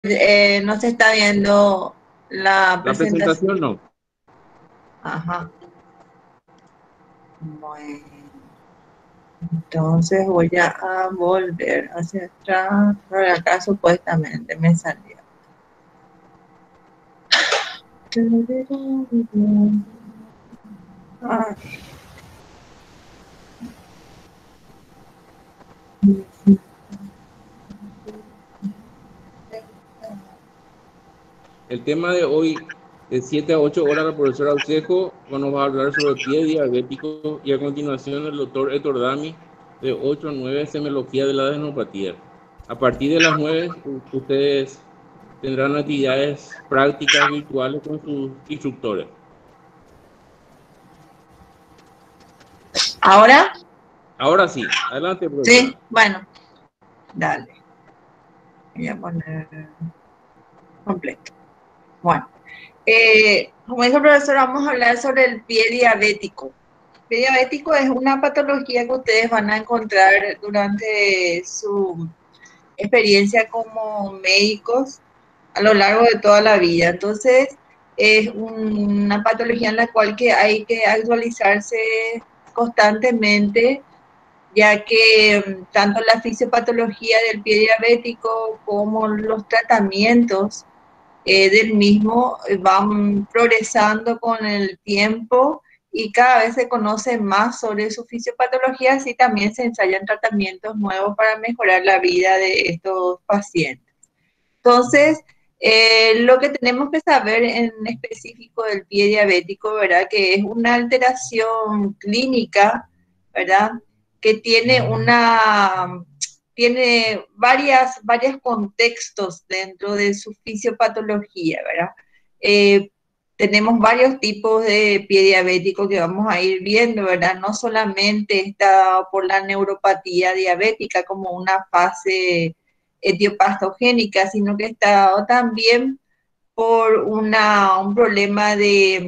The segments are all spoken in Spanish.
no se está viendo la La presentación. presentación no. Ajá. Bueno, entonces voy a volver hacia atrás. Por acá supuestamente me salió. Ah, El tema de hoy, de 7 a 8 horas, la profesora Aucejo nos va a hablar sobre pie diabético y a continuación el doctor Héctor Dami de 8 a 9 semiología de la adenopatía. A partir de las 9 ustedes tendrán actividades prácticas virtuales con sus instructores. ¿ahora? Ahora sí, adelante, Sí, profesora. bueno, dale. Voy a poner completo. Bueno, como dijo el profesor, vamos a hablar sobre el pie diabético. El pie diabético es una patología que ustedes van a encontrar durante su experiencia como médicos a lo largo de toda la vida. Entonces, es una patología en la cual que hay que actualizarse constantemente, ya que tanto la fisiopatología del pie diabético como los tratamientos del mismo van progresando con el tiempo y cada vez se conoce más sobre su fisiopatología, así también se ensayan tratamientos nuevos para mejorar la vida de estos pacientes. Entonces, lo que tenemos que saber en específico del pie diabético, ¿verdad? Que es una alteración clínica, ¿verdad? Que tiene varios contextos dentro de su fisiopatología, ¿verdad? Eh, Tenemos varios tipos de pie diabético que vamos a ir viendo, ¿verdad? No solamente está por la neuropatía diabética como una fase etiopatogénica, sino que está también por un problema de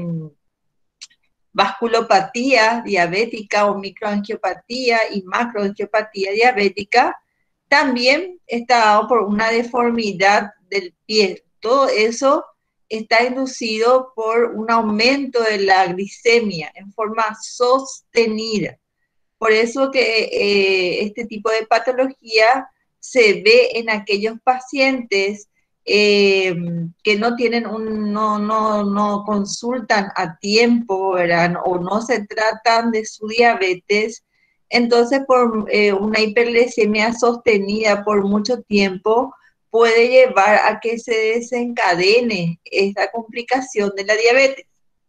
vasculopatía diabética o microangiopatía y macroangiopatía diabética, también está dado por una deformidad del pie. Todo eso está inducido por un aumento de la glicemia en forma sostenida. Por eso que este tipo de patología se ve en aquellos pacientes que no tienen no consultan a tiempo, ¿verdad? O no se tratan de su diabetes. Entonces, por una hiperglicemia sostenida por mucho tiempo, puede llevar a que se desencadene esta complicación de la diabetes.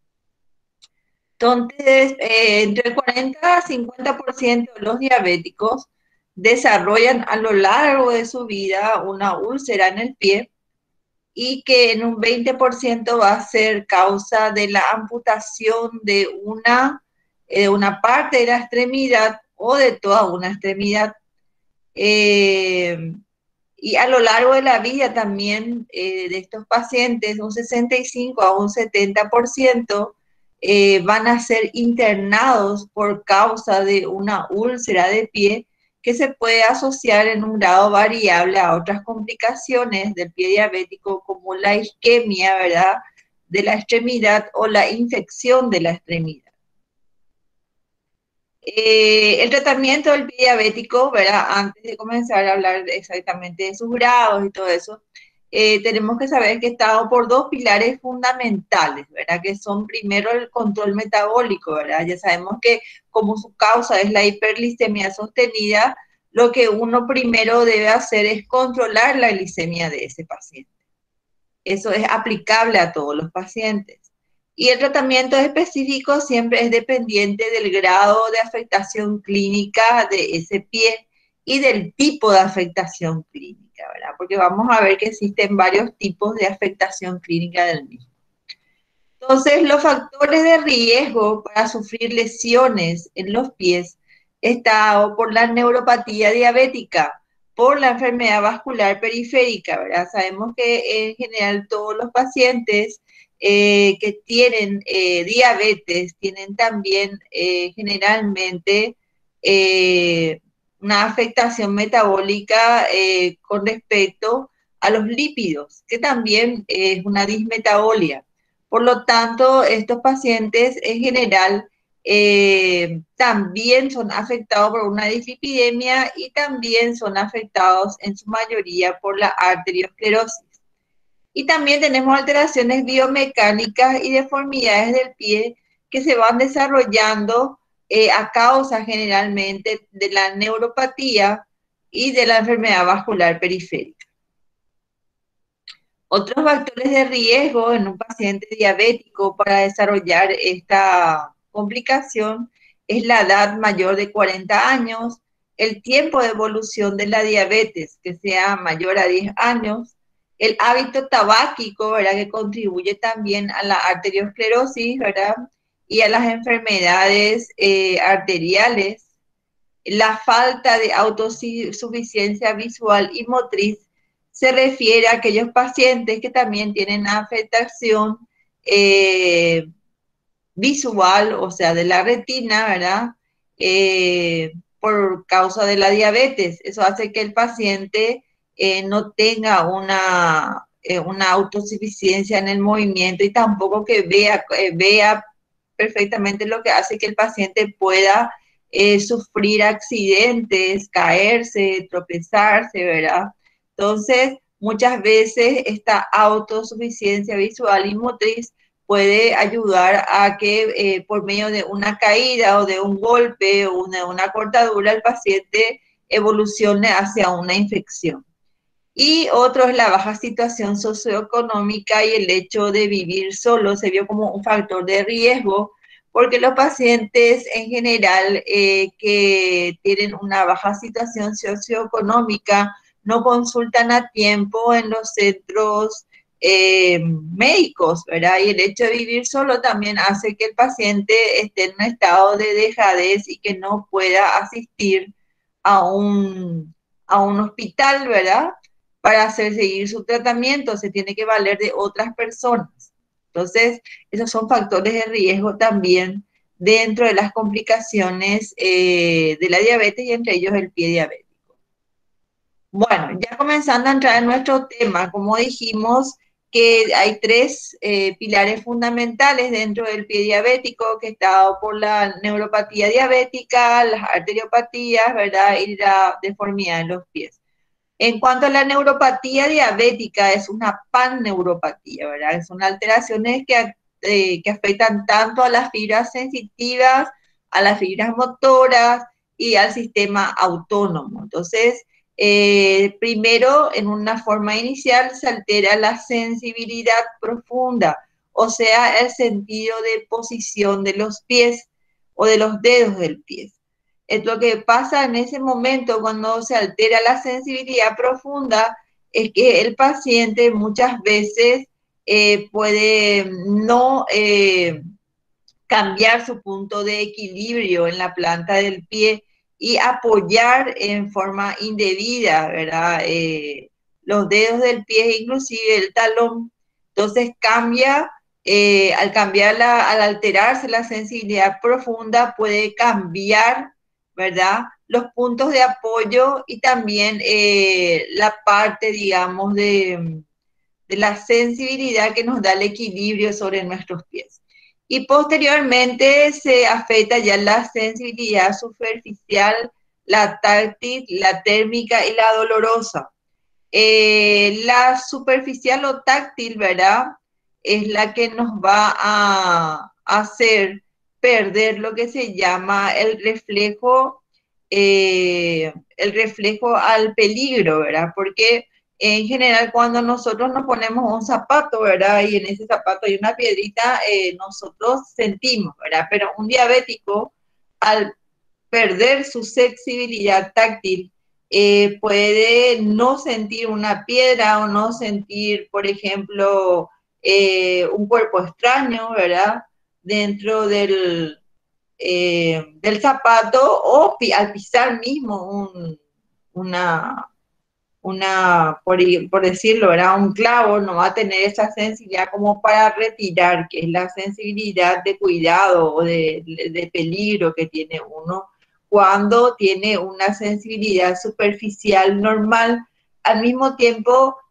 Entonces, entre el 40 a 50% de los diabéticos desarrollan a lo largo de su vida una úlcera en el pie y que en un 20% va a ser causa de la amputación de una parte de la extremidad o de toda una extremidad. Eh, y a lo largo de la vida también de estos pacientes, un 65 a un 70% van a ser internados por causa de una úlcera de pie que se puede asociar en un grado variable a otras complicaciones del pie diabético como la isquemia, ¿verdad? De la extremidad o la infección de la extremidad. El tratamiento del pie diabético, ¿verdad? Antes de comenzar a hablar exactamente de sus grados y todo eso, tenemos que saber que está dado por dos pilares fundamentales, ¿verdad? Que son primero el control metabólico, ¿verdad? Ya sabemos que como su causa es la hiperglicemia sostenida, lo que uno primero debe hacer es controlar la glicemia de ese paciente. Eso es aplicable a todos los pacientes. Y el tratamiento específico siempre es dependiente del grado de afectación clínica de ese pie y del tipo de afectación clínica, ¿verdad? Porque vamos a ver que existen varios tipos de afectación clínica del mismo. Entonces, los factores de riesgo para sufrir lesiones en los pies está por la neuropatía diabética, por la enfermedad vascular periférica, ¿verdad? Sabemos que en general todos los pacientes que tienen diabetes tienen también generalmente una afectación metabólica con respecto a los lípidos, que también es una dismetabolia. Por lo tanto, estos pacientes en general también son afectados por una dislipidemia y también son afectados en su mayoría por la arteriosclerosis. Y también tenemos alteraciones biomecánicas y deformidades del pie que se van desarrollando a causa generalmente de la neuropatía y de la enfermedad vascular periférica. Otros factores de riesgo en un paciente diabético para desarrollar esta complicación es la edad mayor de 40 años, el tiempo de evolución de la diabetes, que sea mayor a 10 años, el hábito tabáquico, ¿verdad?, que contribuye también a la arteriosclerosis, ¿verdad?, y a las enfermedades arteriales, la falta de autosuficiencia visual y motriz se refiere a aquellos pacientes que también tienen afectación visual, o sea, de la retina, ¿verdad? Por causa de la diabetes. Eso hace que el paciente no tenga una autosuficiencia en el movimiento y tampoco que vea perfectamente, lo que hace que el paciente pueda sufrir accidentes, caerse, tropezarse, ¿verdad? Entonces, muchas veces esta autosuficiencia visual y motriz puede ayudar a que por medio de una caída o de un golpe o de una cortadura el paciente evolucione hacia una infección. Y otro es la baja situación socioeconómica y el hecho de vivir solo se vio como un factor de riesgo, porque los pacientes en general que tienen una baja situación socioeconómica no consultan a tiempo en los centros médicos, ¿verdad? Y el hecho de vivir solo también hace que el paciente esté en un estado de dejadez y que no pueda asistir a un hospital, ¿verdad?, para hacer seguir su tratamiento, se tiene que valer de otras personas. Entonces, esos son factores de riesgo también dentro de las complicaciones de la diabetes y entre ellos el pie diabético. Bueno, ya comenzando a entrar en nuestro tema, como dijimos, que hay tres pilares fundamentales dentro del pie diabético, que está dado por la neuropatía diabética, las arteriopatías, ¿verdad?, y la deformidad en los pies. En cuanto a la neuropatía diabética, es una panneuropatía, ¿verdad? Son alteraciones que afectan tanto a las fibras sensitivas, a las fibras motoras y al sistema autónomo. Entonces, primero, en una forma inicial, se altera la sensibilidad profunda, o sea, el sentido de posición de los pies o de los dedos del pie. Lo que pasa en ese momento cuando se altera la sensibilidad profunda es que el paciente muchas veces puede no cambiar su punto de equilibrio en la planta del pie y apoyar en forma indebida, ¿verdad?, los dedos del pie, inclusive el talón. Entonces cambia, al alterarse la sensibilidad profunda, puede cambiar, ¿verdad?, los puntos de apoyo y también la parte, digamos, de la sensibilidad que nos da el equilibrio sobre nuestros pies. Y posteriormente se afecta ya la sensibilidad superficial, la táctil, la térmica y la dolorosa. La superficial o táctil, ¿verdad?, es la que nos va a hacer perder lo que se llama el reflejo al peligro, ¿verdad? Porque en general cuando nosotros nos ponemos un zapato, ¿verdad?, y en ese zapato hay una piedrita, nosotros sentimos, ¿verdad? Pero un diabético, al perder su sensibilidad táctil, puede no sentir una piedra o no sentir, por ejemplo, un cuerpo extraño, ¿verdad?, dentro del zapato, o al pisar mismo por decirlo, ¿verdad?, un clavo, no va a tener esa sensibilidad como para retirar, que es la sensibilidad de cuidado o de peligro que tiene uno cuando tiene una sensibilidad superficial normal. Al mismo tiempo,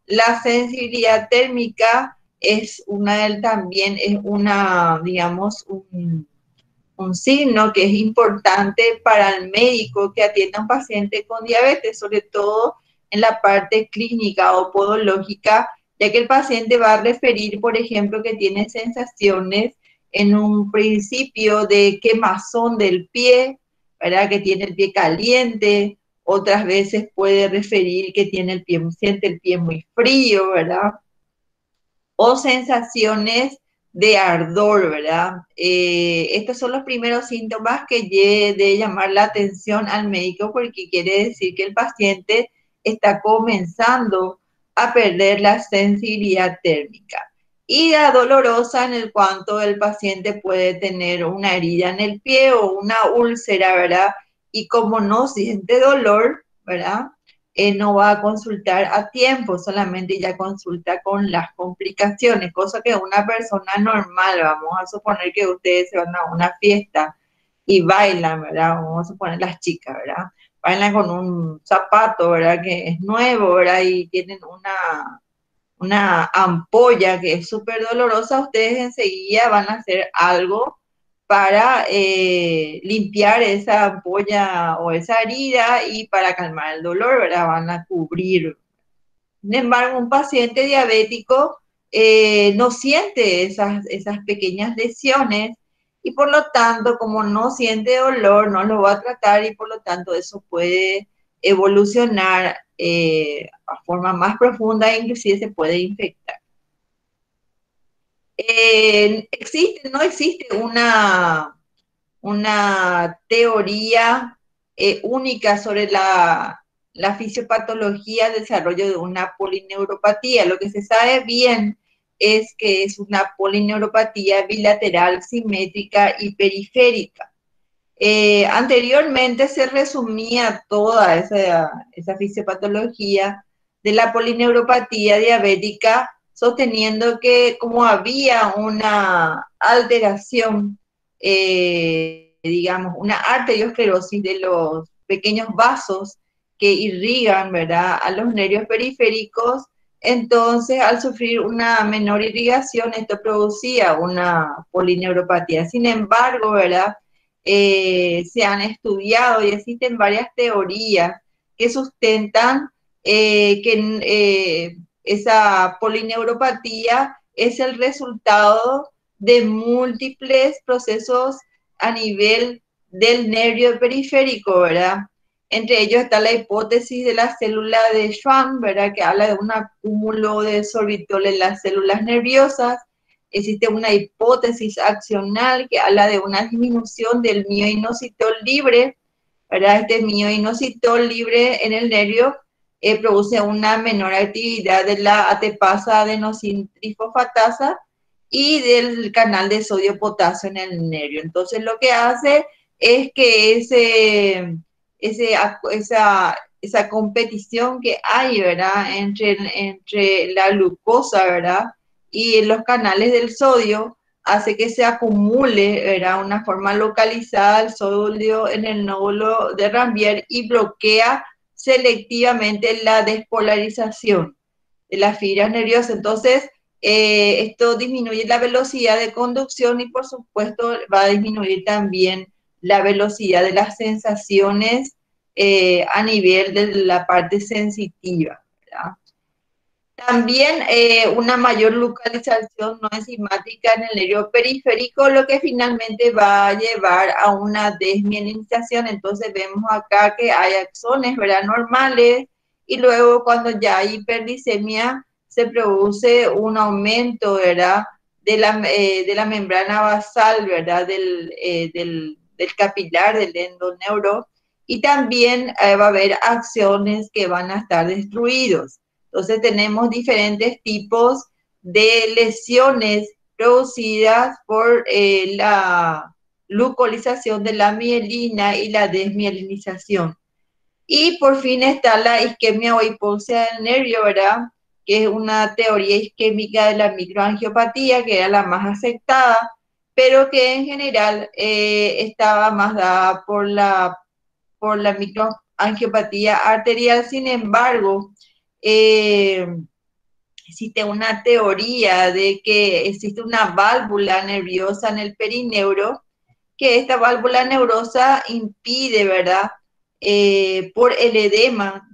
la sensibilidad térmica es también es una, digamos, un signo que es importante para el médico que atienda a un paciente con diabetes, sobre todo en la parte clínica o podológica, ya que el paciente va a referir, por ejemplo, que tiene sensaciones en un principio de quemazón del pie, ¿verdad? Que tiene el pie caliente, otras veces puede referir que siente el pie muy frío, ¿verdad? O sensaciones de ardor, ¿verdad? Estos son los primeros síntomas que de llamar la atención al médico porque quiere decir que el paciente está comenzando a perder la sensibilidad térmica. Y la dolorosa en el cuanto el paciente puede tener una herida en el pie o una úlcera, ¿verdad? Y como no siente dolor, ¿verdad? No va a consultar a tiempo, solamente ya consulta con las complicaciones, cosa que una persona normal, vamos a suponer que ustedes se van a una fiesta y bailan, ¿verdad? Vamos a suponer las chicas, ¿verdad? Bailan con un zapato, ¿verdad? Que es nuevo, ¿verdad? Y tienen una ampolla que es súper dolorosa, ustedes enseguida van a hacer algo para limpiar esa ampolla o esa herida y para calmar el dolor, ¿verdad? Van a cubrir. Sin embargo, un paciente diabético no siente esas pequeñas lesiones y por lo tanto, como no siente dolor, no lo va a tratar y por lo tanto eso puede evolucionar a forma más profunda e inclusive se puede infectar. No existe una teoría única sobre la fisiopatología del desarrollo de una polineuropatía. Lo que se sabe bien es que es una polineuropatía bilateral, simétrica y periférica. Anteriormente se resumía toda esa fisiopatología de la polineuropatía diabética, sosteniendo que como había una alteración, digamos, una arteriosclerosis de los pequeños vasos que irrigan, ¿verdad?, a los nervios periféricos, entonces al sufrir una menor irrigación, esto producía una polineuropatía. Sin embargo, ¿verdad?, se han estudiado y existen varias teorías que sustentan que esa polineuropatía es el resultado de múltiples procesos a nivel del nervio periférico, ¿verdad? Entre ellos está la hipótesis de la célula de Schwann, ¿verdad? Que habla de un acúmulo de sorbitol en las células nerviosas. Existe una hipótesis accional que habla de una disminución del mioinositol libre, ¿verdad? Este mioinositol libre en el nervio produce una menor actividad de la ATPasa adenosintrifosfatasa y del canal de sodio-potasio en el nervio. Entonces, lo que hace es que esa competición que hay, ¿verdad?, entre la glucosa, ¿verdad?, y los canales del sodio, hace que se acumule, ¿verdad?, una forma localizada el sodio en el nódulo de Ranvier y bloquea selectivamente la despolarización de las fibras nerviosas. Entonces, esto disminuye la velocidad de conducción y por supuesto va a disminuir también la velocidad de las sensaciones a nivel de la parte sensitiva, ¿verdad? También una mayor localización no enzimática en el nervio periférico, lo que finalmente va a llevar a una desmielinización. Entonces vemos acá que hay axones, ¿verdad?, normales, y luego cuando ya hay hiperglicemia se produce un aumento, ¿verdad?, de la membrana basal, ¿verdad?, del capilar, del endoneuro, y también va a haber axones que van a estar destruidos. Entonces tenemos diferentes tipos de lesiones producidas por la glucolización de la mielina y la desmielinización. Y por fin está la isquemia o hipoxia del nervio, ¿verdad?, que es una teoría isquémica de la microangiopatía, que era la más aceptada, pero que en general estaba más dada por la microangiopatía arterial. Sin embargo, existe una teoría de que existe una válvula nerviosa en el perineuro, que esta válvula nerviosa impide, ¿verdad? Por el edema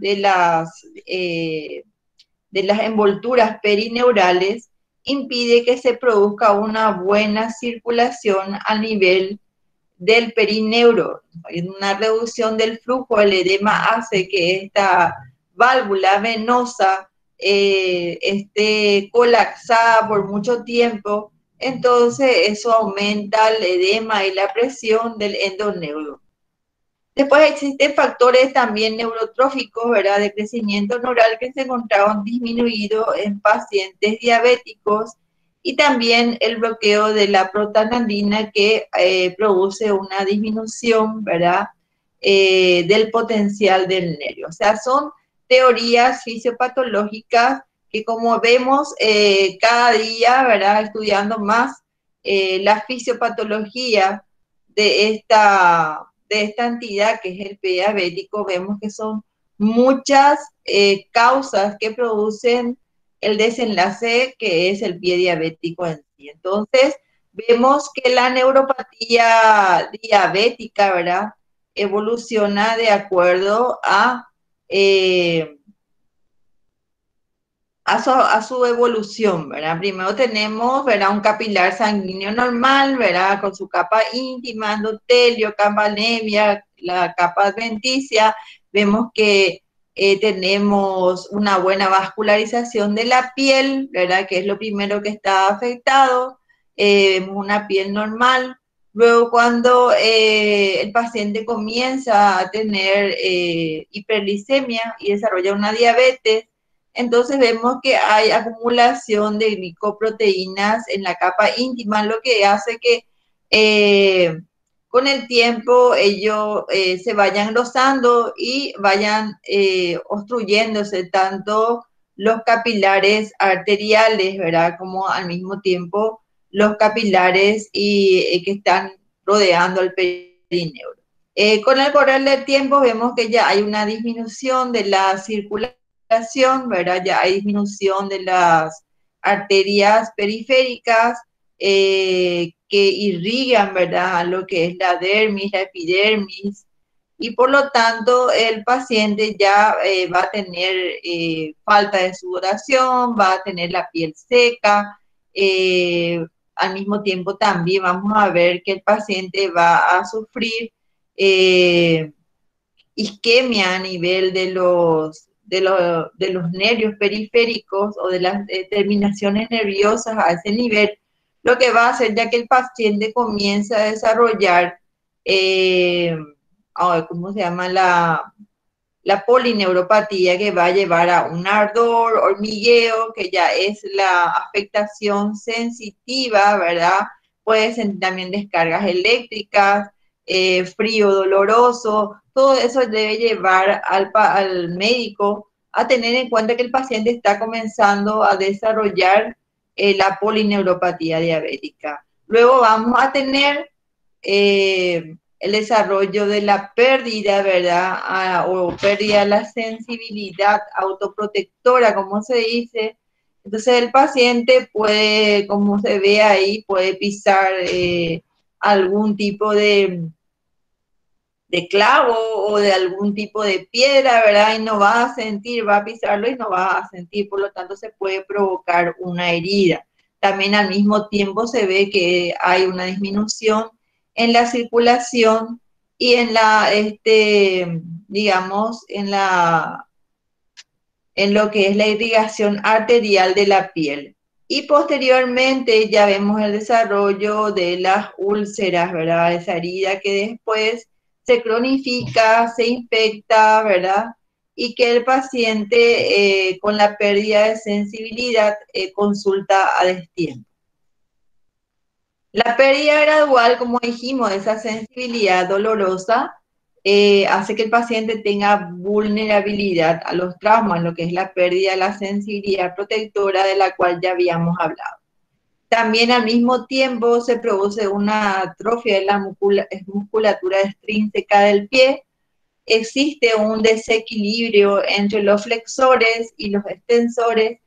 de las envolturas perineurales, impide que se produzca una buena circulación a nivel del perineuro. Una reducción del flujo, el edema hace que esta válvula venosa esté colapsada por mucho tiempo, entonces eso aumenta el edema y la presión del endoneuro. Después existen factores también neurotróficos, ¿verdad?, de crecimiento neural que se encontraban disminuidos en pacientes diabéticos, y también el bloqueo de la prostaglandina que produce una disminución, ¿verdad?, del potencial del nervio. O sea, son teorías fisiopatológicas que, como vemos cada día, ¿verdad?, estudiando más la fisiopatología de esta entidad que es el pie diabético, vemos que son muchas causas que producen el desenlace que es el pie diabético en sí. Entonces, vemos que la neuropatía diabética, ¿verdad?, evoluciona de acuerdo a su evolución, ¿verdad? Primero tenemos, ¿verdad?, un capilar sanguíneo normal, ¿verdad?, con su capa íntima, endotelio, capa anemia, la capa adventicia. Vemos que tenemos una buena vascularización de la piel, ¿verdad?, que es lo primero que está afectado. Vemos una piel normal. Luego, cuando el paciente comienza a tener hiperglicemia y desarrolla una diabetes, entonces vemos que hay acumulación de glicoproteínas en la capa íntima, lo que hace que con el tiempo ellos se vayan engrosando y vayan obstruyéndose tanto los capilares arteriales, ¿verdad?, como al mismo tiempo los capilares que están rodeando el perineuro. Con el correr del tiempo vemos que ya hay una disminución de la circulación, ¿verdad? Ya hay disminución de las arterias periféricas que irrigan, ¿verdad?, lo que es la dermis, la epidermis, y por lo tanto el paciente ya va a tener falta de sudoración, va a tener la piel seca. Al mismo tiempo también vamos a ver que el paciente va a sufrir isquemia a nivel de los nervios periféricos o de las terminaciones nerviosas a ese nivel, lo que va a hacer ya que el paciente comienza a desarrollar, ¿cómo se llama? La polineuropatía, que va a llevar a un ardor, hormigueo, que ya es la afectación sensitiva, ¿verdad? Puede ser también descargas eléctricas, frío doloroso. Todo eso debe llevar al médico a tener en cuenta que el paciente está comenzando a desarrollar la polineuropatía diabética. Luego vamos a tener el desarrollo de la pérdida, ¿verdad? O pérdida de la sensibilidad autoprotectora, como se dice. Entonces el paciente puede, como se ve ahí, puede pisar algún tipo de clavo o de algún tipo de piedra, ¿verdad? Y no va a sentir, va a pisarlo y no va a sentir, por lo tanto se puede provocar una herida. También al mismo tiempo se ve que hay una disminución en la circulación y en la, digamos, en lo que es la irrigación arterial de la piel. Y posteriormente ya vemos el desarrollo de las úlceras, ¿verdad? Esa herida que después se cronifica, se infecta, ¿verdad? Y que el paciente con la pérdida de sensibilidad consulta a destiempo. La pérdida gradual, como dijimos, de esa sensibilidad dolorosa, hace que el paciente tenga vulnerabilidad a los traumas, lo que es la pérdida de la sensibilidad protectora de la cual ya habíamos hablado. También al mismo tiempo se produce una atrofia de la musculatura extrínseca del pie. Existe un desequilibrio entre los flexores y los extensores,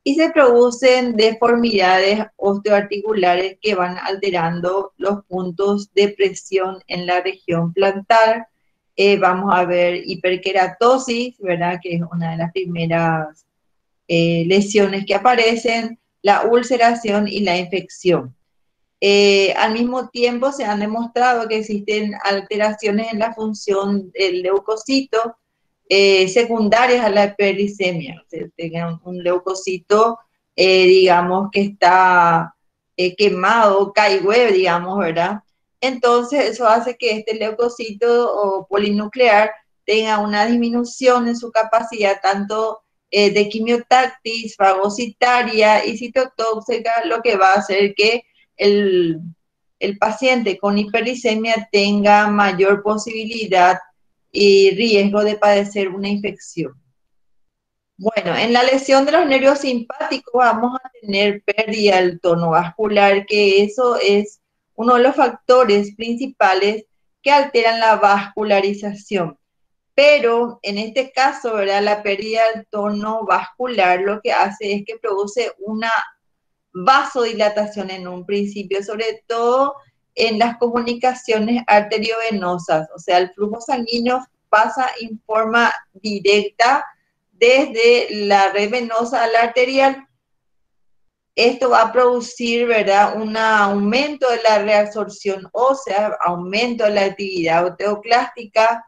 y se producen deformidades osteoarticulares que van alterando los puntos de presión en la región plantar. Vamos a ver hiperkeratosis, ¿verdad? Que es una de las primeras lesiones que aparecen, la ulceración y la infección. Al mismo tiempo se han demostrado que existen alteraciones en la función del leucocito secundarias a la hiperglicemia. O sea, tengan un leucocito, digamos, que está quemado, caigüe, digamos, ¿verdad? Entonces eso hace que este leucocito o polinuclear tenga una disminución en su capacidad tanto de quimiotáctil, fagocitaria y citotóxica, lo que va a hacer que el, el paciente con hiperglicemia tenga mayor posibilidad y riesgo de padecer una infección. Bueno, en la lesión de los nervios simpáticos vamos a tener pérdida del tono vascular, que eso es uno de los factores principales que alteran la vascularización. Pero en este caso, ¿verdad? La pérdida del tono vascular lo que hace es que produce una vasodilatación en un principio, sobre todo en las comunicaciones arteriovenosas, o sea, el flujo sanguíneo pasa en forma directa desde la red venosa a la arterial. Esto va a producir, ¿verdad?, un aumento de la reabsorción ósea, aumento de la actividad osteoclástica,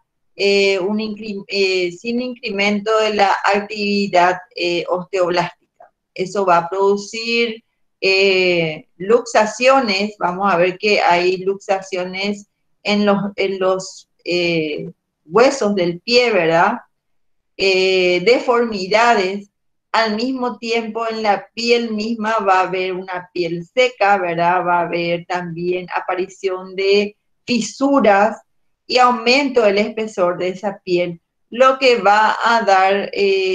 sin incremento de la actividad osteoblástica. Eso va a producir luxaciones. Vamos a ver que hay luxaciones en los huesos del pie, ¿verdad? Deformidades. Al mismo tiempo en la piel misma va a haber una piel seca, ¿verdad? Va a haber también aparición de fisuras y aumento del espesor de esa piel, lo que va a dar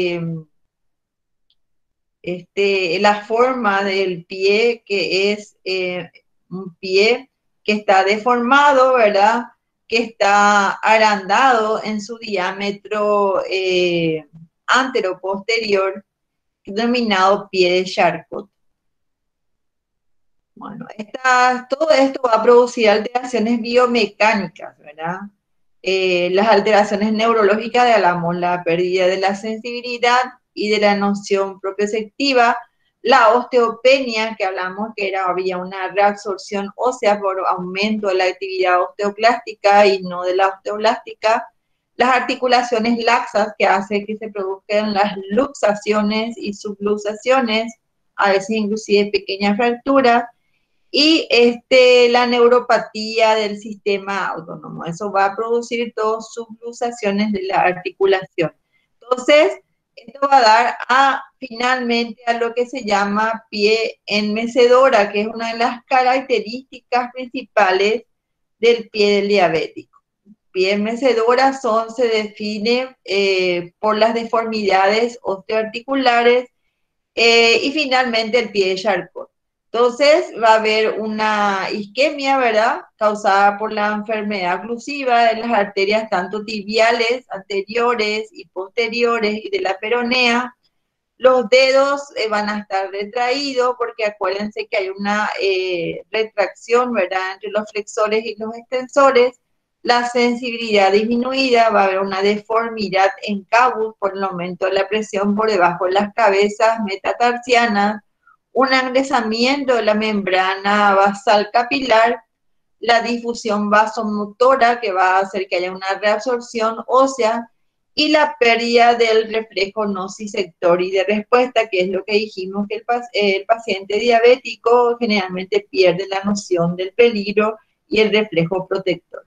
la forma del pie, que es un pie que está deformado, ¿verdad? Que está agrandado en su diámetro antero-posterior, denominado pie de Charcot. Bueno, todo esto va a producir alteraciones biomecánicas, ¿verdad? Las alteraciones neurológicas, hablamos la pérdida de la sensibilidad y de la noción propioceptiva, la osteopenia, que hablamos que había una reabsorción ósea por aumento de la actividad osteoclástica y no de la osteoblástica, las articulaciones laxas, que hace que se produzcan las luxaciones y subluxaciones, a veces inclusive pequeñas fracturas, y la neuropatía del sistema autónomo. Eso va a producir dos subluxaciones de la articulación. Entonces, esto va a dar finalmente a lo que se llama pie en mecedora, que es una de las características principales del pie del diabético. Pie en mecedora se define por las deformidades osteoarticulares y finalmente el pie de Charcot. Entonces va a haber una isquemia, ¿verdad?, causada por la enfermedad oclusiva de las arterias tanto tibiales, anteriores y posteriores y de la peronea. Los dedos van a estar retraídos porque acuérdense que hay una retracción, ¿verdad?, entre los flexores y los extensores. La sensibilidad disminuida, va a haber una deformidad en cabus por el aumento de la presión por debajo de las cabezas metatarsianas, un engrosamiento de la membrana basal capilar, la difusión vasomotora, que va a hacer que haya una reabsorción ósea, y la pérdida del reflejo nociceptor y de respuesta, que es lo que dijimos, que el paciente diabético generalmente pierde la noción del peligro y el reflejo protector.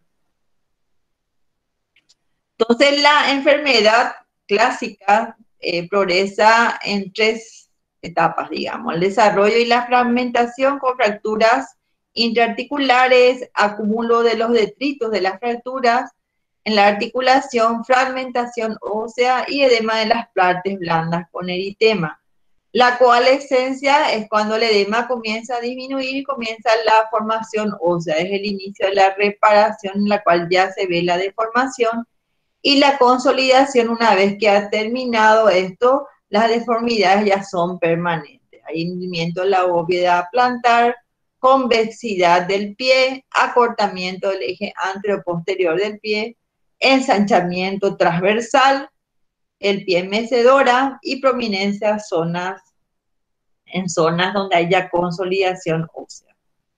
Entonces, la enfermedad clásica progresa en 3 etapas, digamos: el desarrollo y la fragmentación con fracturas intraarticulares, acúmulo de los detritos de las fracturas en la articulación, fragmentación ósea y edema de las partes blandas con eritema. La coalescencia es cuando el edema comienza a disminuir y comienza la formación ósea, es el inicio de la reparación en la cual ya se ve la deformación. Y la consolidación, una vez que ha terminado esto, las deformidades ya son permanentes. Hay hundimiento de la bóveda plantar, convexidad del pie, acortamiento del eje anteroposterior del pie, ensanchamiento transversal, el pie mecedora y prominencia en zonas donde haya consolidación ósea.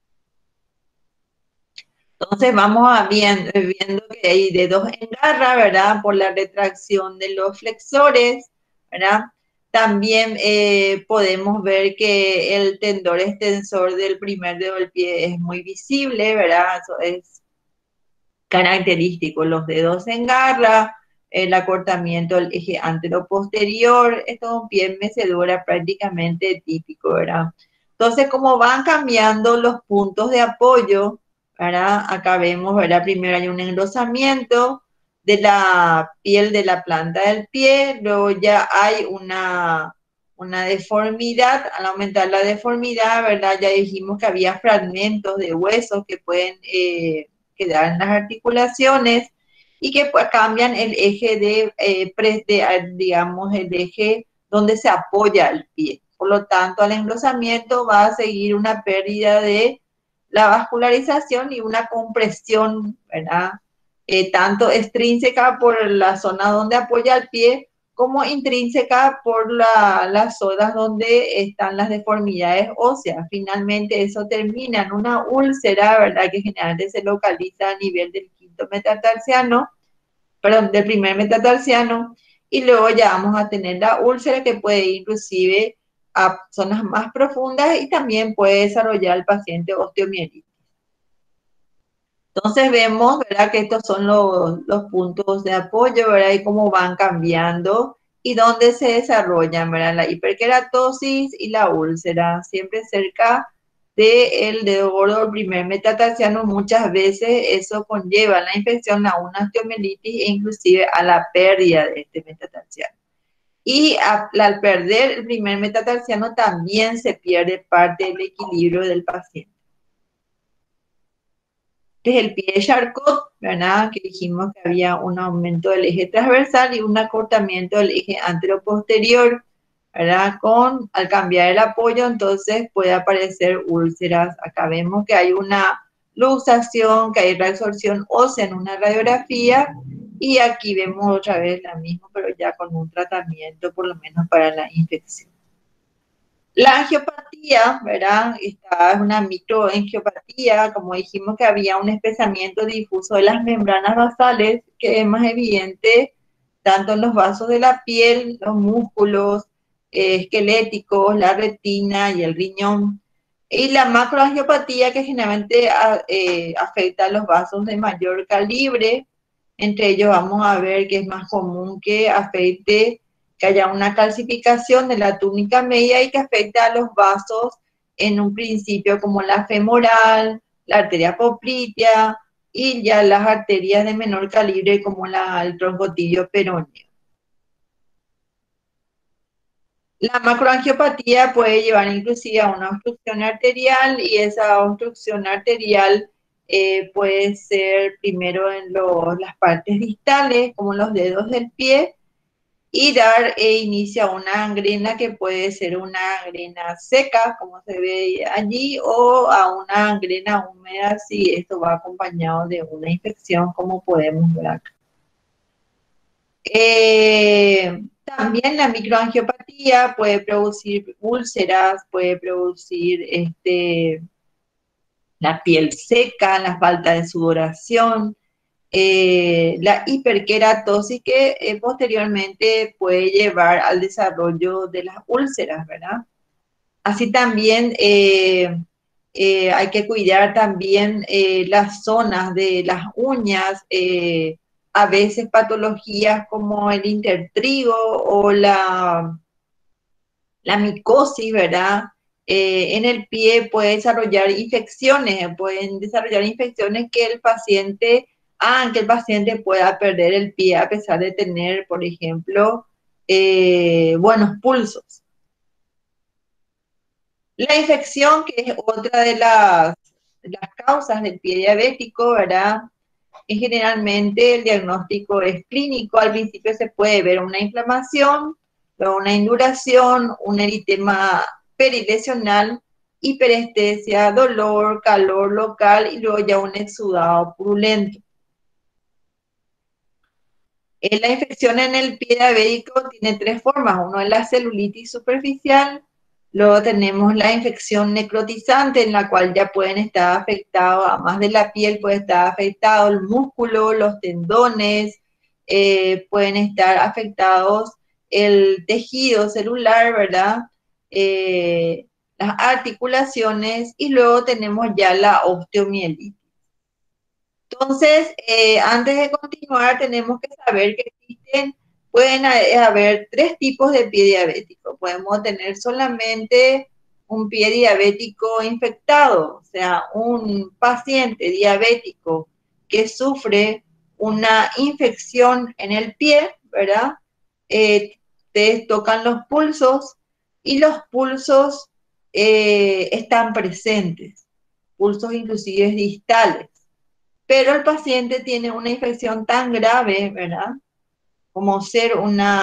Entonces vamos viendo que hay dedos en garra, ¿verdad? Por la retracción de los flexores, ¿verdad? También podemos ver que el tendón extensor del primer dedo del pie es muy visible, ¿verdad? Eso es característico. Los dedos en garra, el acortamiento del eje anteroposterior, esto es un pie en mecedora prácticamente típico, ¿verdad? Entonces, como van cambiando los puntos de apoyo, ¿verdad? Acá vemos, ¿verdad? Primero hay un engrosamiento de la piel de la planta del pie, luego ya hay una deformidad. Al aumentar la deformidad, ¿verdad? Ya dijimos que había fragmentos de huesos que pueden quedar en las articulaciones y que pues cambian el eje digamos, el eje donde se apoya el pie. Por lo tanto, al engrosamiento va a seguir una pérdida de la vascularización y una compresión, ¿verdad? Tanto extrínseca por la zona donde apoya el pie, como intrínseca por las zonas donde están las deformidades óseas. Finalmente eso termina en una úlcera, ¿verdad? Que generalmente se localiza a nivel del quinto metatarsiano, perdón, del primer metatarsiano, y luego ya vamos a tener la úlcera que puede ir inclusive a zonas más profundas y también puede desarrollar el paciente osteomielitis. Entonces vemos, ¿verdad? Que estos son los puntos de apoyo, ¿verdad? Y cómo van cambiando y dónde se desarrollan, ¿verdad? La hiperkeratosis y la úlcera, siempre cerca del dedo gordo del primer metatarsiano. Muchas veces eso conlleva la infección a una osteomielitis e inclusive a la pérdida de este metatarsiano. Y al perder el primer metatarsiano también se pierde parte del equilibrio del paciente. Este es el pie de Charcot, ¿verdad? Que dijimos que había un aumento del eje transversal y un acortamiento del eje anteroposterior, ¿verdad? Al cambiar el apoyo, entonces puede aparecer úlceras. Acá vemos que hay una luxación, que hay reabsorción ósea en una radiografía, y aquí vemos otra vez la misma, pero ya con un tratamiento, por lo menos para la infección. La angiopatía, ¿verdad? Esta es una microangiopatía, como dijimos que había un espesamiento difuso de las membranas basales, que es más evidente tanto en los vasos de la piel, los músculos esqueléticos, la retina y el riñón. Y la macroangiopatía, que generalmente afecta a los vasos de mayor calibre. Entre ellos vamos a ver que es más común que afecte, que haya una calcificación de la túnica media y que afecta a los vasos en un principio como la femoral, la arteria poplitea y ya las arterias de menor calibre como el troncotilio peroneo. La macroangiopatía puede llevar inclusive a una obstrucción arterial, y esa obstrucción arterial puede ser primero en las partes distales, como los dedos del pie, y dar inicio a una gangrena que puede ser una gangrena seca, como se ve allí, o a una gangrena húmeda si esto va acompañado de una infección, como podemos ver acá. También la microangiopatía puede producir úlceras, puede producir la piel seca, la falta de sudoración, la hiperkeratosis, que posteriormente puede llevar al desarrollo de las úlceras, ¿verdad? Así también hay que cuidar también las zonas de las uñas, a veces patologías como el intertrigo o la micosis, ¿verdad? En el pie puede desarrollar infecciones, pueden desarrollar infecciones que el paciente pueda perder el pie a pesar de tener, por ejemplo, buenos pulsos. La infección, que es otra de las causas del pie diabético, ¿verdad? Generalmente el diagnóstico es clínico. Al principio se puede ver una inflamación, luego una induración, un eritema perilesional, hiperestesia, dolor, calor local y luego ya un exudado purulento. La infección en el pie diabético tiene tres formas. Uno es la celulitis superficial, luego tenemos la infección necrotizante en la cual ya pueden estar afectados, además de la piel, puede estar afectado el músculo, los tendones, pueden estar afectados el tejido celular, ¿verdad? Las articulaciones y luego tenemos ya la osteomielitis. Entonces, antes de continuar, tenemos que saber que pueden haber tres tipos de pie diabético. Podemos tener solamente un pie diabético infectado, o sea, un paciente diabético que sufre una infección en el pie, ¿verdad? Te tocan los pulsos y los pulsos están presentes, pulsos inclusive distales. Pero el paciente tiene una infección tan grave, ¿verdad? Como ser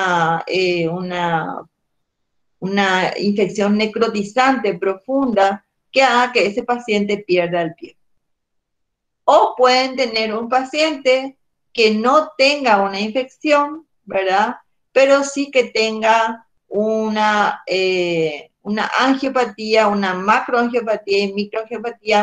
una infección necrotizante profunda que haga que ese paciente pierda el pie. O pueden tener un paciente que no tenga una infección, ¿verdad? Pero sí que tenga una angiopatía, una macroangiopatía y microangiopatía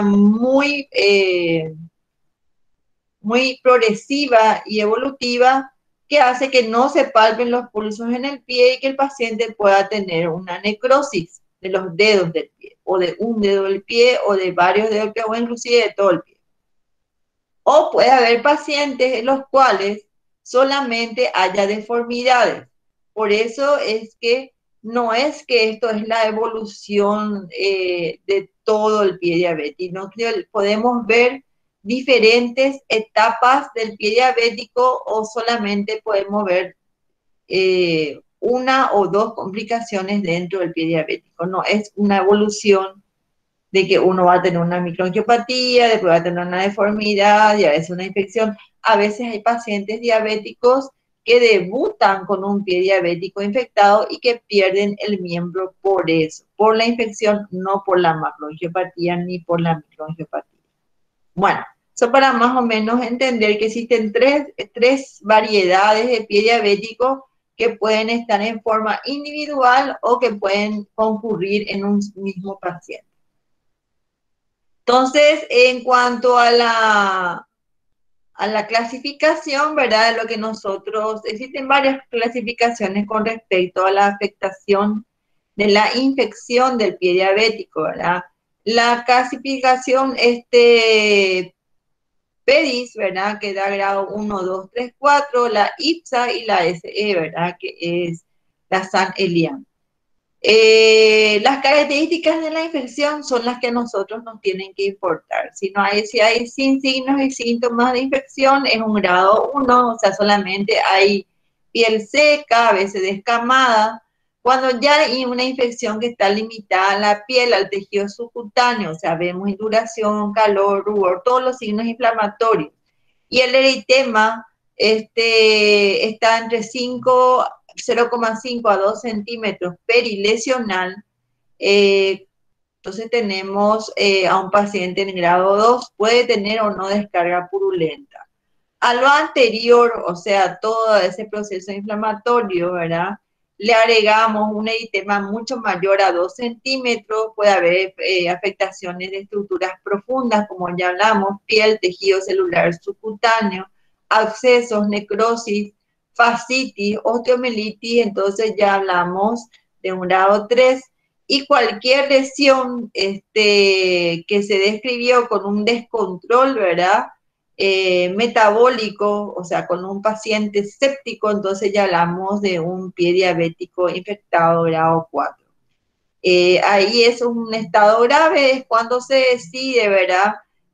muy progresiva y evolutiva que hace que no se palpen los pulsos en el pie y que el paciente pueda tener una necrosis de los dedos del pie, o de un dedo del pie, o de varios dedos del pie, o inclusive de todo el pie. O puede haber pacientes en los cuales solamente haya deformidades. Por eso es que no es que esto es la evolución de todo el pie diabético, podemos ver diferentes etapas del pie diabético o solamente podemos ver una o dos complicaciones dentro del pie diabético. No es una evolución de que uno va a tener una microangiopatía, después va a tener una deformidad y a veces una infección. A veces hay pacientes diabéticos que debutan con un pie diabético infectado y que pierden el miembro por eso, por la infección, no por la macroangiopatía ni por la microangiopatía. Bueno, eso para más o menos entender que existen tres variedades de pie diabético que pueden estar en forma individual o que pueden concurrir en un mismo paciente. Entonces, en cuanto a la clasificación, ¿verdad? Lo que existen varias clasificaciones con respecto a la afectación de la infección del pie diabético, ¿verdad? La clasificación PEDIS, ¿verdad? Que da grado 1, 2, 3, 4, la IPSA y la SE, ¿verdad? Que es la San Elian. Las características de la infección son las que a nosotros nos tienen que importar. Si hay sin signos y síntomas de infección, es un grado 1, o sea, solamente hay piel seca, a veces descamada. Cuando ya hay una infección que está limitada a la piel, al tejido subcutáneo, o sea, vemos induración, calor, rubor, todos los signos inflamatorios. Y el eritema está entre 0,5 a 2 centímetros perilesional. Entonces tenemos a un paciente en grado 2, puede tener o no descarga purulenta. A lo anterior, o sea, todo ese proceso inflamatorio, ¿verdad? Le agregamos un eritema mucho mayor a 2 centímetros, puede haber afectaciones de estructuras profundas, como ya hablamos, piel, tejido celular subcutáneo, abscesos, necrosis, fascitis, osteomielitis, entonces ya hablamos de un grado 3, y cualquier lesión que se describió con un descontrol, ¿verdad? Metabólico, o sea, con un paciente séptico, entonces ya hablamos de un pie diabético infectado grado 4. Ahí es un estado grave, es cuando se decide, ¿verdad?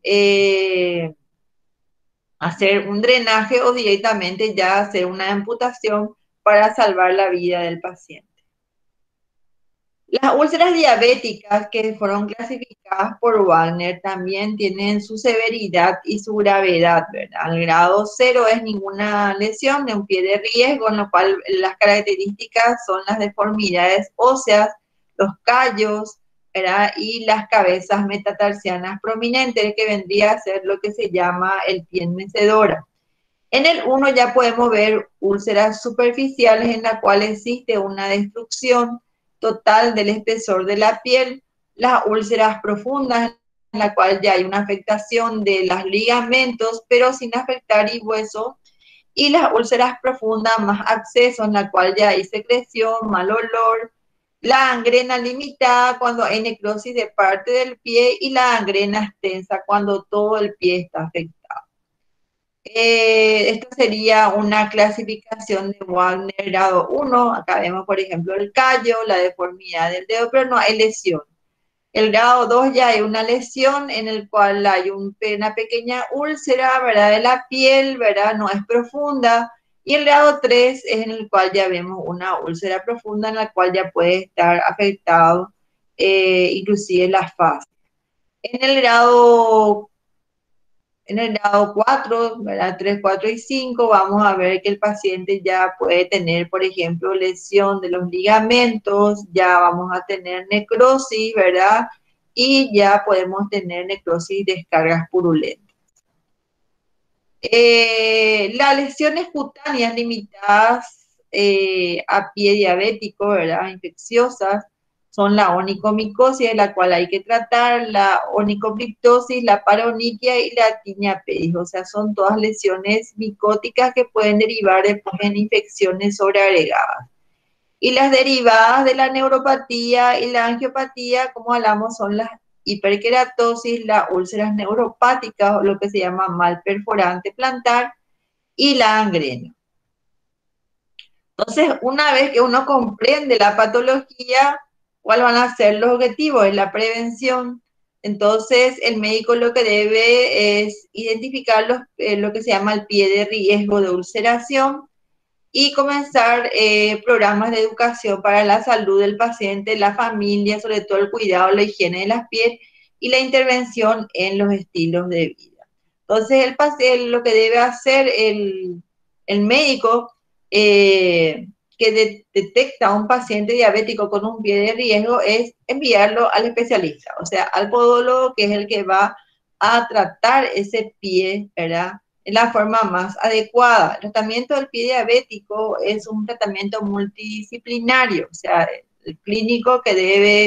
Hacer un drenaje o directamente ya hacer una amputación para salvar la vida del paciente. Las úlceras diabéticas que fueron clasificadas por Wagner también tienen su severidad y su gravedad, ¿verdad? El grado 0 es ninguna lesión de un pie de riesgo, en lo cual las características son las deformidades óseas, los callos, ¿verdad? Y las cabezas metatarsianas prominentes, que vendría a ser lo que se llama el pie mecedora. En el 1 ya podemos ver úlceras superficiales en la cual existe una destrucción total del espesor de la piel, las úlceras profundas en la cual ya hay una afectación de los ligamentos, pero sin afectar el hueso, y las úlceras profundas más abscesos en la cual ya hay secreción, mal olor, la gangrena limitada cuando hay necrosis de parte del pie y la gangrena extensa cuando todo el pie está afectado. Esto sería una clasificación de Wagner grado 1. Acá vemos, por ejemplo, el callo, la deformidad del dedo, pero no hay lesión. El grado 2 ya hay una lesión en el cual hay una pequeña úlcera, ¿verdad? De la piel, ¿verdad? No es profunda. Y el grado 3 es en el cual ya vemos una úlcera profunda en la cual ya puede estar afectado inclusive la fase. En el grado 4, ¿verdad? 3, 4 y 5, vamos a ver que el paciente ya puede tener, por ejemplo, lesión de los ligamentos, ya vamos a tener necrosis, ¿verdad? Y ya podemos tener necrosis y descargas purulentas. Las lesiones cutáneas limitadas a pie diabético, ¿verdad? Infecciosas, son la onicomicosis, de la cual hay que tratar, la onicocriptosis, la paroniquia y la tinea pedis. O sea, son todas lesiones micóticas que pueden derivar después en infecciones sobreagregadas. Y las derivadas de la neuropatía y la angiopatía, como hablamos, son las hiperkeratosis, las úlceras neuropáticas, o lo que se llama mal perforante plantar, y la gangrena. Entonces, una vez que uno comprende la patología, ¿cuáles van a ser los objetivos? Es la prevención. Entonces, el médico lo que debe es identificar lo que se llama el pie de riesgo de ulceración y comenzar programas de educación para la salud del paciente, la familia, sobre todo el cuidado, la higiene de las pies y la intervención en los estilos de vida. Entonces, el paciente, lo que debe hacer el médico que detecta a un paciente diabético con un pie de riesgo es enviarlo al especialista, o sea, al podólogo, que es el que va a tratar ese pie, ¿verdad? En la forma más adecuada. El tratamiento del pie diabético es un tratamiento multidisciplinario, o sea, el clínico que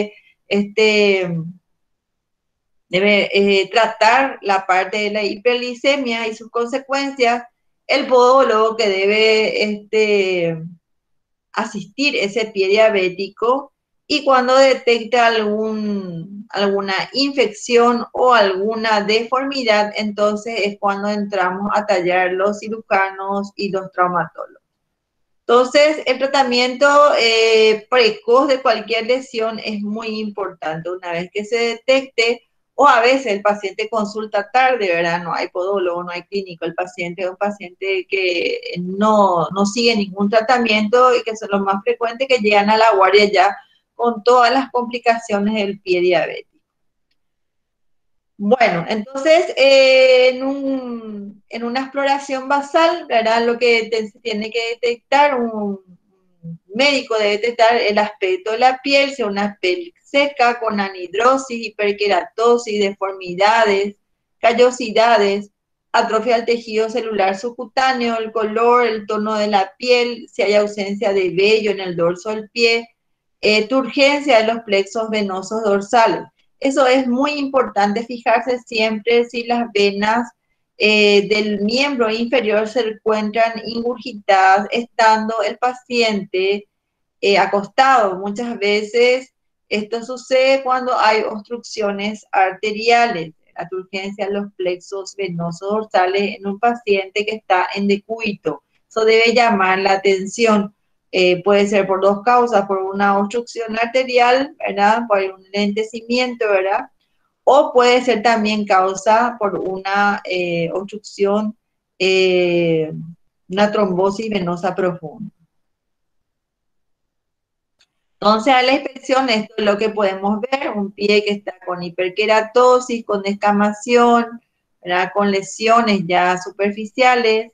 debe tratar la parte de la hiperglicemia y sus consecuencias, el podólogo que debe asistir ese pie diabético, y cuando detecta alguna infección o alguna deformidad, entonces es cuando entramos a tallar los cirujanos y los traumatólogos. Entonces, el tratamiento precoz de cualquier lesión es muy importante. Una vez que se detecte, o a veces el paciente consulta tarde, ¿verdad? No hay podólogo, no hay clínico. El paciente es un paciente que no sigue ningún tratamiento y que son los más frecuentes, que llegan a la guardia ya con todas las complicaciones del pie diabético. Bueno, entonces en una exploración basal, ¿verdad? Lo que se tiene que detectar, un médico debe detectar el aspecto de la piel, si es una piel seca, con anhidrosis, hiperkeratosis, deformidades, callosidades, atrofia del tejido celular subcutáneo, el color, el tono de la piel, si hay ausencia de vello en el dorso del pie, turgencia de los plexos venosos dorsales. Eso es muy importante, fijarse siempre si las venas del miembro inferior se encuentran ingurgitadas, estando el paciente acostado. Muchas veces esto sucede cuando hay obstrucciones arteriales, la turgencia de los plexos venosos dorsales en un paciente que está en decúbito. Eso debe llamar la atención. Puede ser por dos causas: por una obstrucción arterial, ¿verdad? Por un enlentecimiento, ¿verdad? O puede ser también causa por una obstrucción, una trombosis venosa profunda. Entonces, a la inspección, esto es lo que podemos ver, un pie que está con hiperkeratosis, con descamación, ¿verdad? Con lesiones ya superficiales.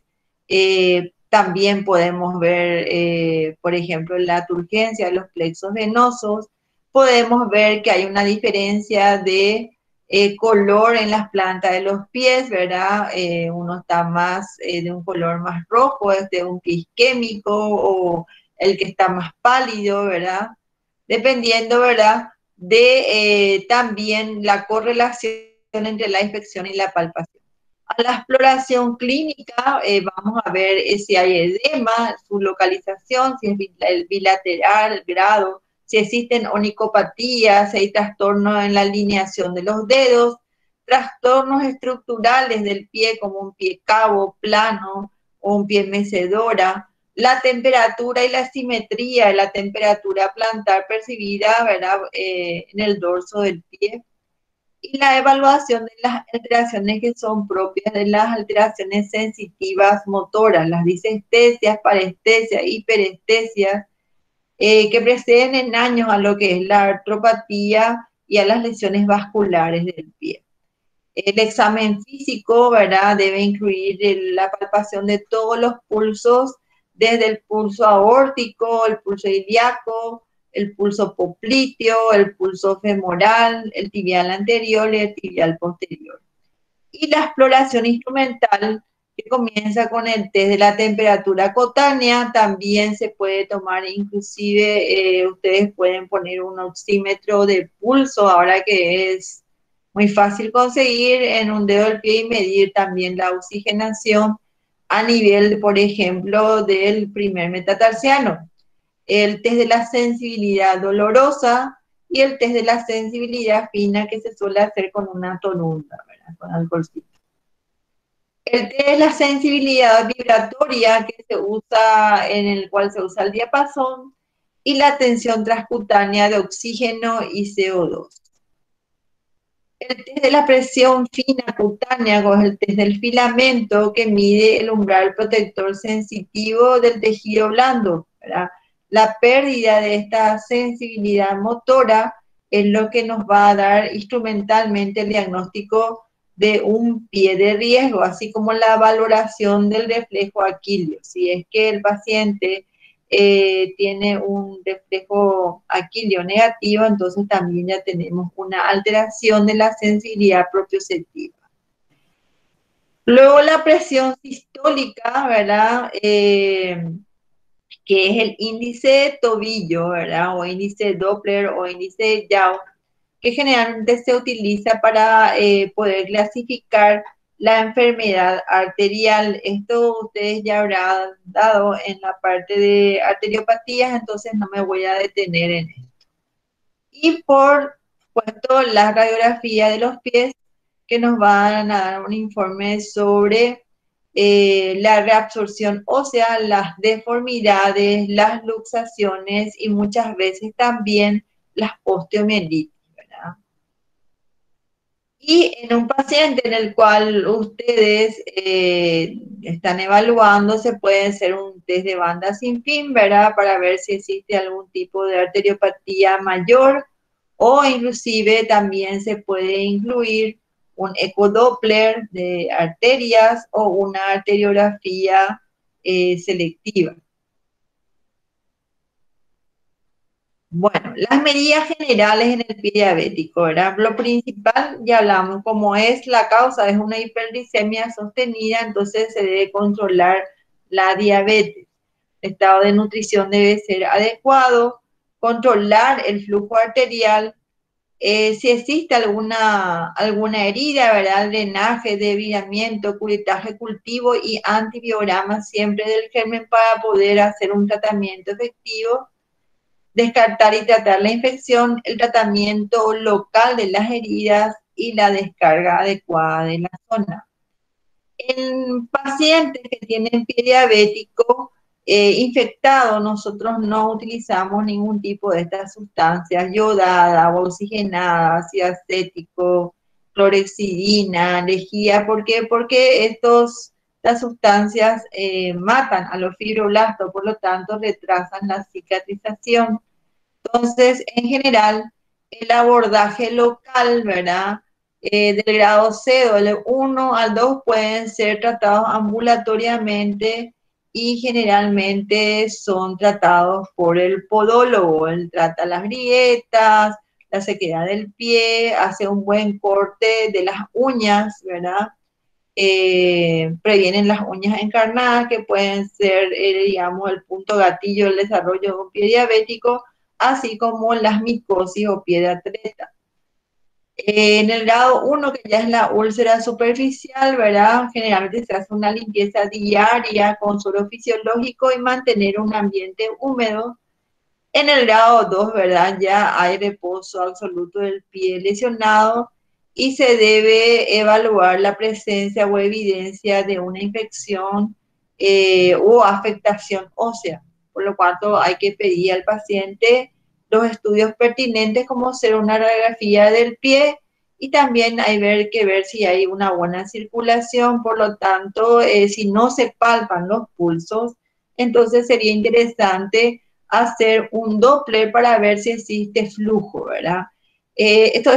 También podemos ver, por ejemplo, la turgencia de los plexos venosos. Podemos ver que hay una diferencia de color en las plantas de los pies, ¿verdad? Uno está más de un color más rojo, es de un pie isquémico, o el que está más pálido, ¿verdad? Dependiendo, ¿verdad? De también la correlación entre la inspección y la palpación. A la exploración clínica vamos a ver si hay edema, su localización, si es bilateral, el grado, si existen onicopatías, si hay trastornos en la alineación de los dedos, trastornos estructurales del pie como un pie cabo, plano o un pie mecedora, la temperatura y la simetría de la temperatura plantar percibida, ¿verdad? En el dorso del pie, y la evaluación de las alteraciones que son propias de las alteraciones sensitivas motoras, las disestesias, parestesias, hiperestesias, que preceden en años a lo que es la artropatía y a las lesiones vasculares del pie. El examen físico, ¿verdad? Debe incluir la palpación de todos los pulsos, desde el pulso aórtico, el pulso ilíaco, el pulso popliteo, el pulso femoral, el tibial anterior y el tibial posterior. Y la exploración instrumental, que comienza con el test de la temperatura cutánea, también se puede tomar, inclusive ustedes pueden poner un oxímetro de pulso, ahora que es muy fácil conseguir en un dedo del pie, y medir también la oxigenación a nivel, por ejemplo, del primer metatarsiano. El test de la sensibilidad dolorosa y el test de la sensibilidad fina, que se suele hacer con una tonunda, ¿verdad? Con alcoholcito. El test de la sensibilidad vibratoria, que se usa, en el cual se usa el diapasón, y la tensión transcutánea de oxígeno y CO2. El test de la presión fina cutánea, o el test del filamento, que mide el umbral protector sensitivo del tejido blando, ¿verdad? La pérdida de esta sensibilidad motora es lo que nos va a dar instrumentalmente el diagnóstico de un pie de riesgo, así como la valoración del reflejo aquileo. Si es que el paciente tiene un reflejo aquileo negativo, entonces también ya tenemos una alteración de la sensibilidad propioceptiva. Luego la presión sistólica, ¿verdad? Que es el índice de tobillo, ¿verdad? O índice Doppler o índice de Yau, que generalmente se utiliza para poder clasificar la enfermedad arterial. Esto ustedes ya habrán dado en la parte de arteriopatías, entonces no me voy a detener en esto. Y por supuesto, la radiografía de los pies, que nos van a dar un informe sobre la reabsorción ósea, las deformidades, las luxaciones y muchas veces también las osteomielitis, ¿verdad? Y en un paciente en el cual ustedes están evaluando, se puede hacer un test de banda sin fin, ¿verdad? Para ver si existe algún tipo de arteriopatía mayor, o inclusive también se puede incluir un ecodoppler de arterias o una arteriografía selectiva. Bueno, las medidas generales en el pie diabético, ¿verdad? Lo principal, ya hablamos, como es la causa, es una hiperglicemia sostenida, entonces se debe controlar la diabetes. El estado de nutrición debe ser adecuado, controlar el flujo arterial. Si existe alguna herida, ¿verdad? Drenaje, desviamiento, curetaje, cultivo y antibiograma siempre del germen para poder hacer un tratamiento efectivo. Descartar y tratar la infección, el tratamiento local de las heridas y la descarga adecuada de la zona. En pacientes que tienen pie diabético infectado, nosotros no utilizamos ningún tipo de estas sustancias yodadas o oxigenadas, ácido acético, clorexidina, lejía. ¿Por qué? Porque estas sustancias matan a los fibroblastos, por lo tanto retrasan la cicatrización. Entonces, en general, el abordaje local, ¿verdad? Del grado C, del 1 al 2, pueden ser tratados ambulatoriamente y generalmente son tratados por el podólogo. Él trata las grietas, la sequedad del pie, hace un buen corte de las uñas, ¿verdad? Previenen las uñas encarnadas, que pueden ser, digamos, el punto gatillo del desarrollo de un pie diabético, así como las micosis o pie de atleta. En el grado 1, que ya es la úlcera superficial, ¿verdad? Generalmente se hace una limpieza diaria con suelo fisiológico y mantener un ambiente húmedo. En el grado 2, ¿verdad? Ya hay reposo absoluto del pie lesionado y se debe evaluar la presencia o evidencia de una infección o afectación ósea, por lo cual hay que pedir al paciente los estudios pertinentes como ser una radiografía del pie y también hay que ver si hay una buena circulación. Por lo tanto, si no se palpan los pulsos, entonces sería interesante hacer un Doppler para ver si existe flujo, ¿verdad? Esto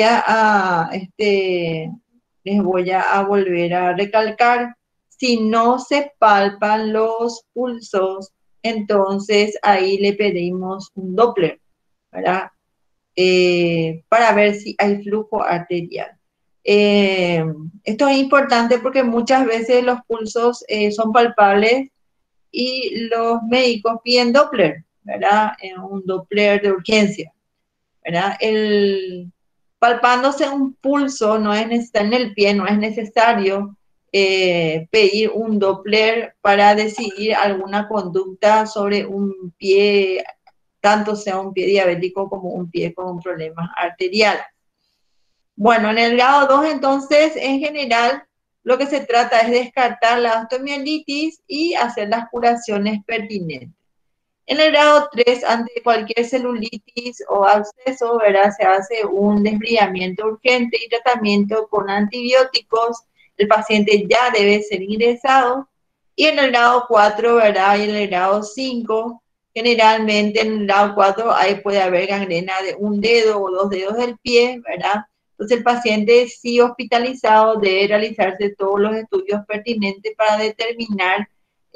les voy a volver a recalcar. Si no se palpan los pulsos, entonces ahí le pedimos un Doppler, ¿verdad? Para ver si hay flujo arterial. Eh, Esto es importante porque muchas veces los pulsos son palpables y los médicos piden Doppler, ¿verdad? Un Doppler de urgencia, ¿verdad? Palpándose un pulso no es necesario, en el pie no es necesario pedir un Doppler para decidir alguna conducta sobre un pie, tanto sea un pie diabético como un pie con problemas arteriales. Bueno, en el grado 2, entonces, en general, lo que se trata es descartar la osteomielitis y hacer las curaciones pertinentes. En el grado 3, ante cualquier celulitis o absceso, ¿verdad? Se hace un desbridamiento urgente y tratamiento con antibióticos. El paciente ya debe ser ingresado. Y en el grado 4, ¿verdad? Y en el grado 5, generalmente en el grado 4 ahí puede haber gangrena de un dedo o dos dedos del pie, ¿verdad? Entonces el paciente sí hospitalizado debe realizarse todos los estudios pertinentes para determinar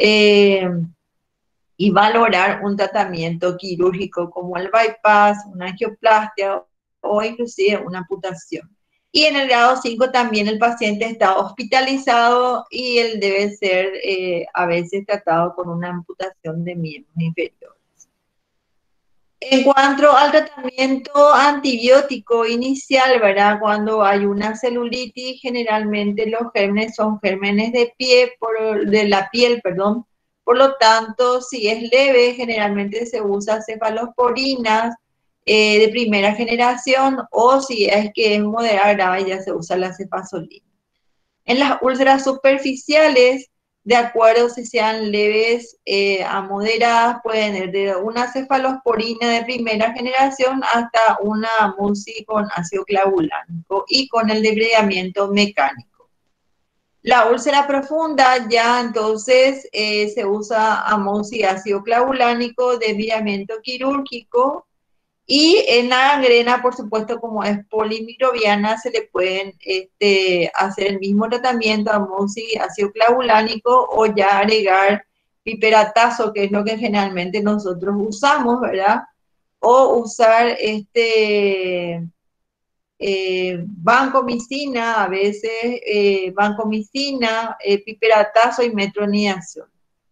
y valorar un tratamiento quirúrgico como el bypass, una angioplastia o inclusive una amputación. Y en el grado 5 también el paciente está hospitalizado y él debe ser a veces tratado con una amputación de miembros inferiores. En cuanto al tratamiento antibiótico inicial, ¿verdad? Cuando hay una celulitis, generalmente los gérmenes son gérmenes de la piel, perdón. Por lo tanto, si es leve, generalmente se usa cefalosporinas de primera generación, o si es que es moderada, ya se usa la cefazolina. En las úlceras superficiales, de acuerdo si sean leves a moderadas, pueden ir de una cefalosporina de primera generación hasta una amusi con ácido clavulánico y con el debridamiento mecánico. La úlcera profunda ya entonces se usa amusi ácido clavulánico, debridamiento quirúrgico. Y en la gangrena, por supuesto, como es polimicrobiana, se le pueden hacer el mismo tratamiento, amoxi, ácido clavulánico, o ya agregar piperatazo, que es lo que generalmente nosotros usamos, ¿verdad? O usar vancomicina, a veces vancomicina, piperatazo y metronidación.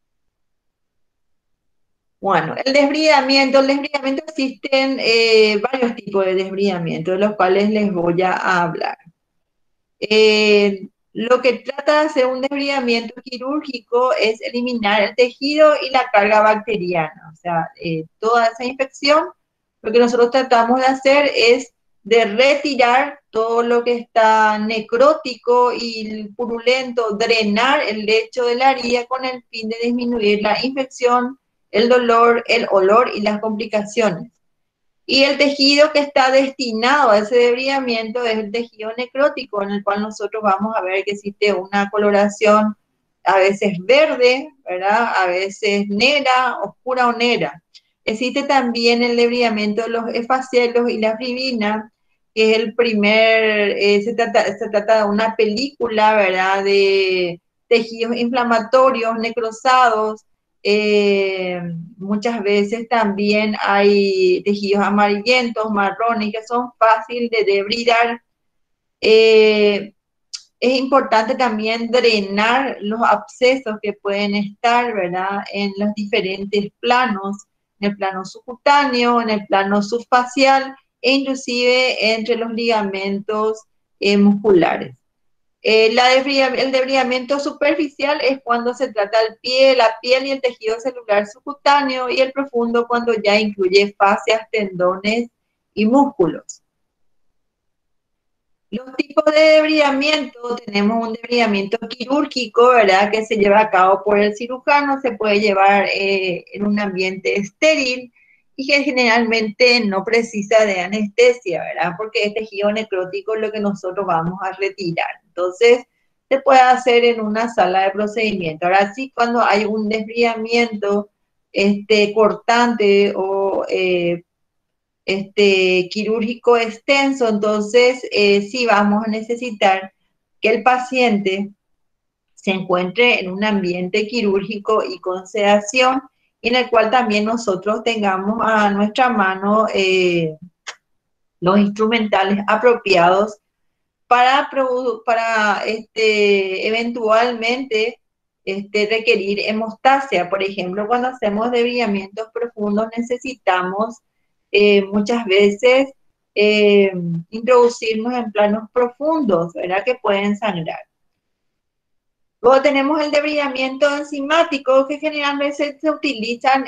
Bueno, el desbridamiento existen varios tipos de desbridamiento, de los cuales les voy a hablar. Lo que trata de hacer un desbridamiento quirúrgico es eliminar el tejido y la carga bacteriana, o sea, toda esa infección. Lo que nosotros tratamos de hacer es de retirar todo lo que está necrótico y purulento, drenar el lecho de la herida con el fin de disminuir la infección, el dolor, el olor y las complicaciones. Y el tejido que está destinado a ese debridamiento es el tejido necrótico, en el cual nosotros vamos a ver que existe una coloración a veces verde, ¿verdad? A veces negra, oscura o negra. Existe también el debridamiento de los faciales y la fibrina, que es el primer, se trata de una película, ¿verdad?, de tejidos inflamatorios, necrosados. Muchas veces también hay tejidos amarillentos, marrones, que son fáciles de debridar. Eh, es importante también drenar los abscesos que pueden estar, ¿verdad?, en los diferentes planos, en el plano subcutáneo, en el plano subfacial e inclusive entre los ligamentos musculares. El debridamiento superficial es cuando se trata del pie, la piel y el tejido celular subcutáneo, y el profundo cuando ya incluye fascias, tendones y músculos. Los tipos de debridamiento, tenemos un debridamiento quirúrgico, ¿verdad?, que se lleva a cabo por el cirujano, se puede llevar en un ambiente estéril y que generalmente no precisa de anestesia, ¿verdad?, porque es tejido necrótico lo que nosotros vamos a retirar. Entonces, se puede hacer en una sala de procedimiento. Ahora sí, cuando hay un desbridamiento cortante o quirúrgico extenso, entonces sí vamos a necesitar que el paciente se encuentre en un ambiente quirúrgico y con sedación, en el cual también nosotros tengamos a nuestra mano los instrumentales apropiados para eventualmente requerir hemostasia. Por ejemplo, cuando hacemos debridamientos profundos necesitamos muchas veces eh, introducirnos en planos profundos, ¿verdad?, que pueden sangrar. Luego tenemos el debridamiento enzimático, que generalmente se utilizan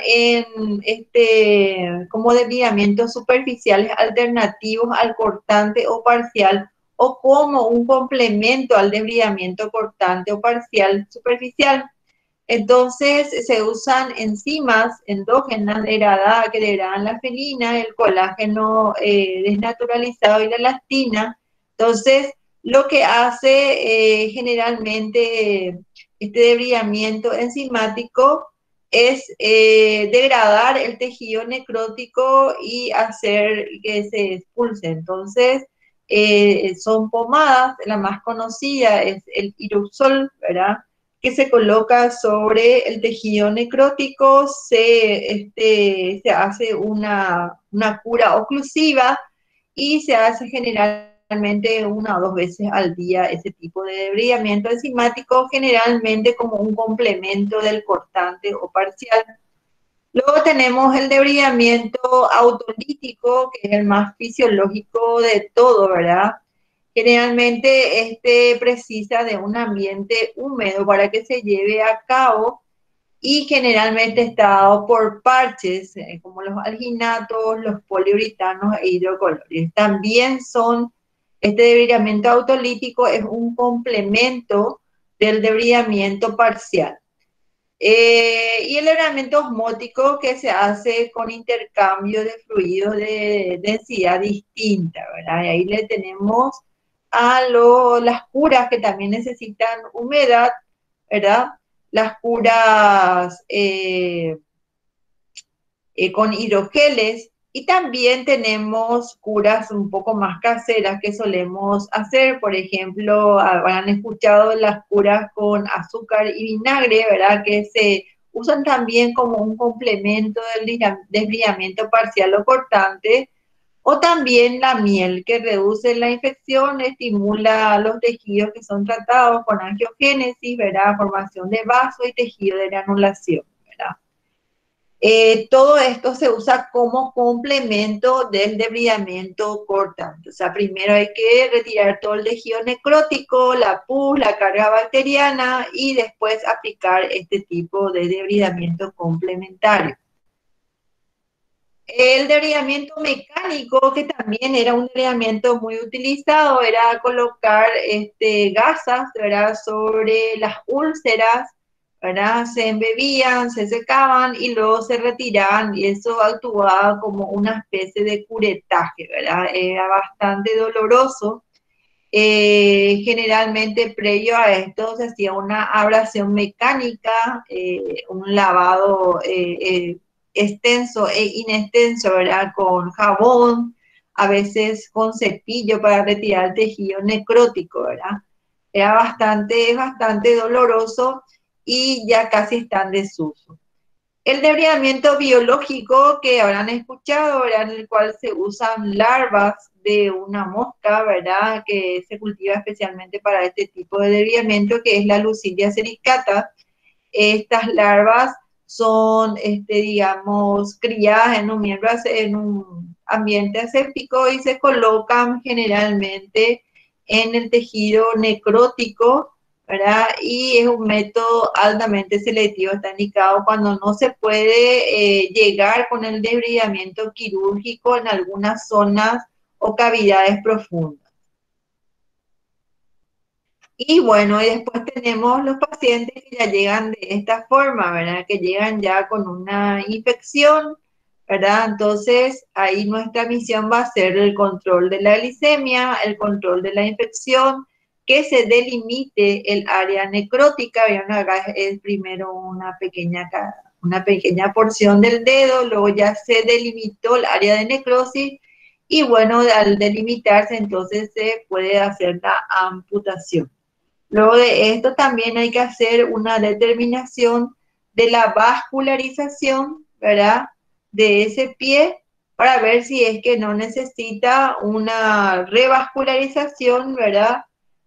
como debridamientos superficiales alternativos al cortante o parcial, o como un complemento al debridamiento cortante o parcial superficial. Entonces se usan enzimas endógenas que degradan la felina, el colágeno desnaturalizado y la elastina. Entonces, lo que hace generalmente este debridamiento enzimático es degradar el tejido necrótico y hacer que se expulse. Entonces, son pomadas, la más conocida es el Iruxol, ¿verdad?, que se coloca sobre el tejido necrótico, se hace una cura oclusiva y se hace generalmente 1 o 2 veces al día ese tipo de debridamiento enzimático, generalmente como un complemento del cortante o parcial. Luego tenemos el debridamiento autolítico, que es el más fisiológico de todo, ¿verdad? Generalmente precisa de un ambiente húmedo para que se lleve a cabo, y generalmente está dado por parches como los alginatos, los poliuretanos e hidrocolores. También este debridamiento autolítico es un complemento del debridamiento parcial. Y el debridamiento osmótico, que se hace con intercambio de fluidos de densidad distinta, ¿verdad? Y ahí le tenemos a las curas que también necesitan humedad, ¿verdad? Las curas con hidrogeles, y también tenemos curas un poco más caseras que solemos hacer. Por ejemplo, habrán escuchado las curas con azúcar y vinagre, ¿verdad?, que se usan también como un complemento del desbridamiento parcial o cortante. O también la miel, que reduce la infección, estimula los tejidos que son tratados con angiogénesis, ¿verdad?, formación de vaso y tejido de granulación, ¿verdad? Todo esto se usa como complemento del debridamiento cortante. O sea, primero hay que retirar todo el tejido necrótico, la pus, la carga bacteriana, y después aplicar este tipo de debridamiento complementario. El debridamiento mecánico, que también era un debridamiento muy utilizado, era colocar gasas, ¿verdad?, sobre las úlceras, ¿verdad? Se embebían, se secaban y luego se retiraban, y eso actuaba como una especie de curetaje, ¿verdad? Era bastante doloroso. Generalmente previo a esto se hacía una abrasión mecánica, un lavado extenso e inextenso, ¿verdad? Con jabón, a veces con cepillo para retirar el tejido necrótico, ¿verdad? Era bastante doloroso y ya casi está en desuso. El debridamiento biológico que habrán escuchado, ¿verdad? En el cual se usan larvas de una mosca, ¿verdad? Que se cultiva especialmente para este tipo de debridamiento, que es la Lucidia sericata. Estas larvas son, digamos, criadas en un ambiente aséptico y se colocan generalmente en el tejido necrótico, ¿verdad? Y es un método altamente selectivo, está indicado cuando no se puede llegar con el debridamiento quirúrgico en algunas zonas o cavidades profundas. Y bueno, y después tenemos los pacientes que ya llegan de esta forma, ¿verdad? Que llegan ya con una infección, ¿verdad? Entonces, ahí nuestra misión va a ser el control de la glicemia, el control de la infección, que se delimite el área necrótica. Vieron acá es primero una pequeña porción del dedo, luego ya se delimitó el área de necrosis y bueno, al delimitarse entonces se puede hacer la amputación. Luego de esto también hay que hacer una determinación de la vascularización, ¿verdad? De ese pie para ver si es que no necesita una revascularización, ¿verdad?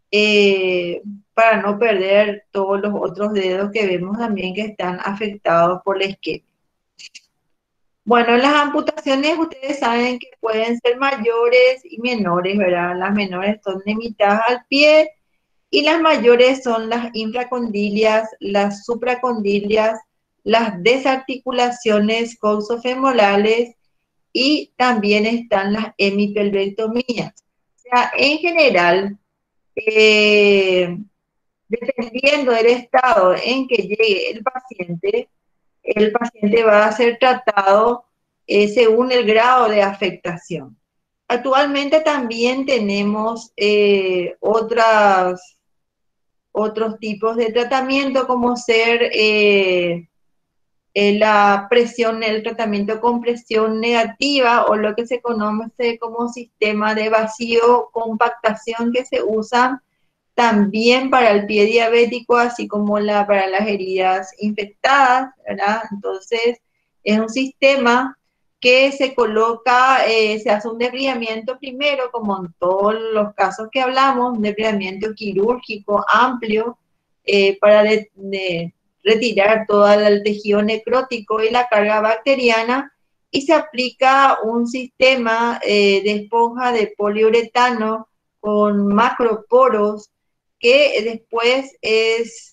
Para no perder todos los otros dedos que vemos también que están afectados por la isquemia. Bueno, las amputaciones ustedes saben que pueden ser mayores y menores, ¿verdad? Las menores son limitadas al pie y las mayores son las infracondilias, las supracondilias, las desarticulaciones coxofemorales y también están las hemipelvectomías. O sea, en general, dependiendo del estado en que llegue el paciente va a ser tratado según el grado de afectación. Actualmente también tenemos otros tipos de tratamiento como ser la presión, el tratamiento con presión negativa o lo que se conoce como sistema de vacío compactación que se usa también para el pie diabético, así como para las heridas infectadas, ¿verdad? Entonces, es un sistema que se coloca, se hace un debridamiento primero, como en todos los casos que hablamos, un debridamiento quirúrgico amplio para retirar todo el tejido necrótico y la carga bacteriana, y se aplica un sistema de esponja de poliuretano con macroporos que después es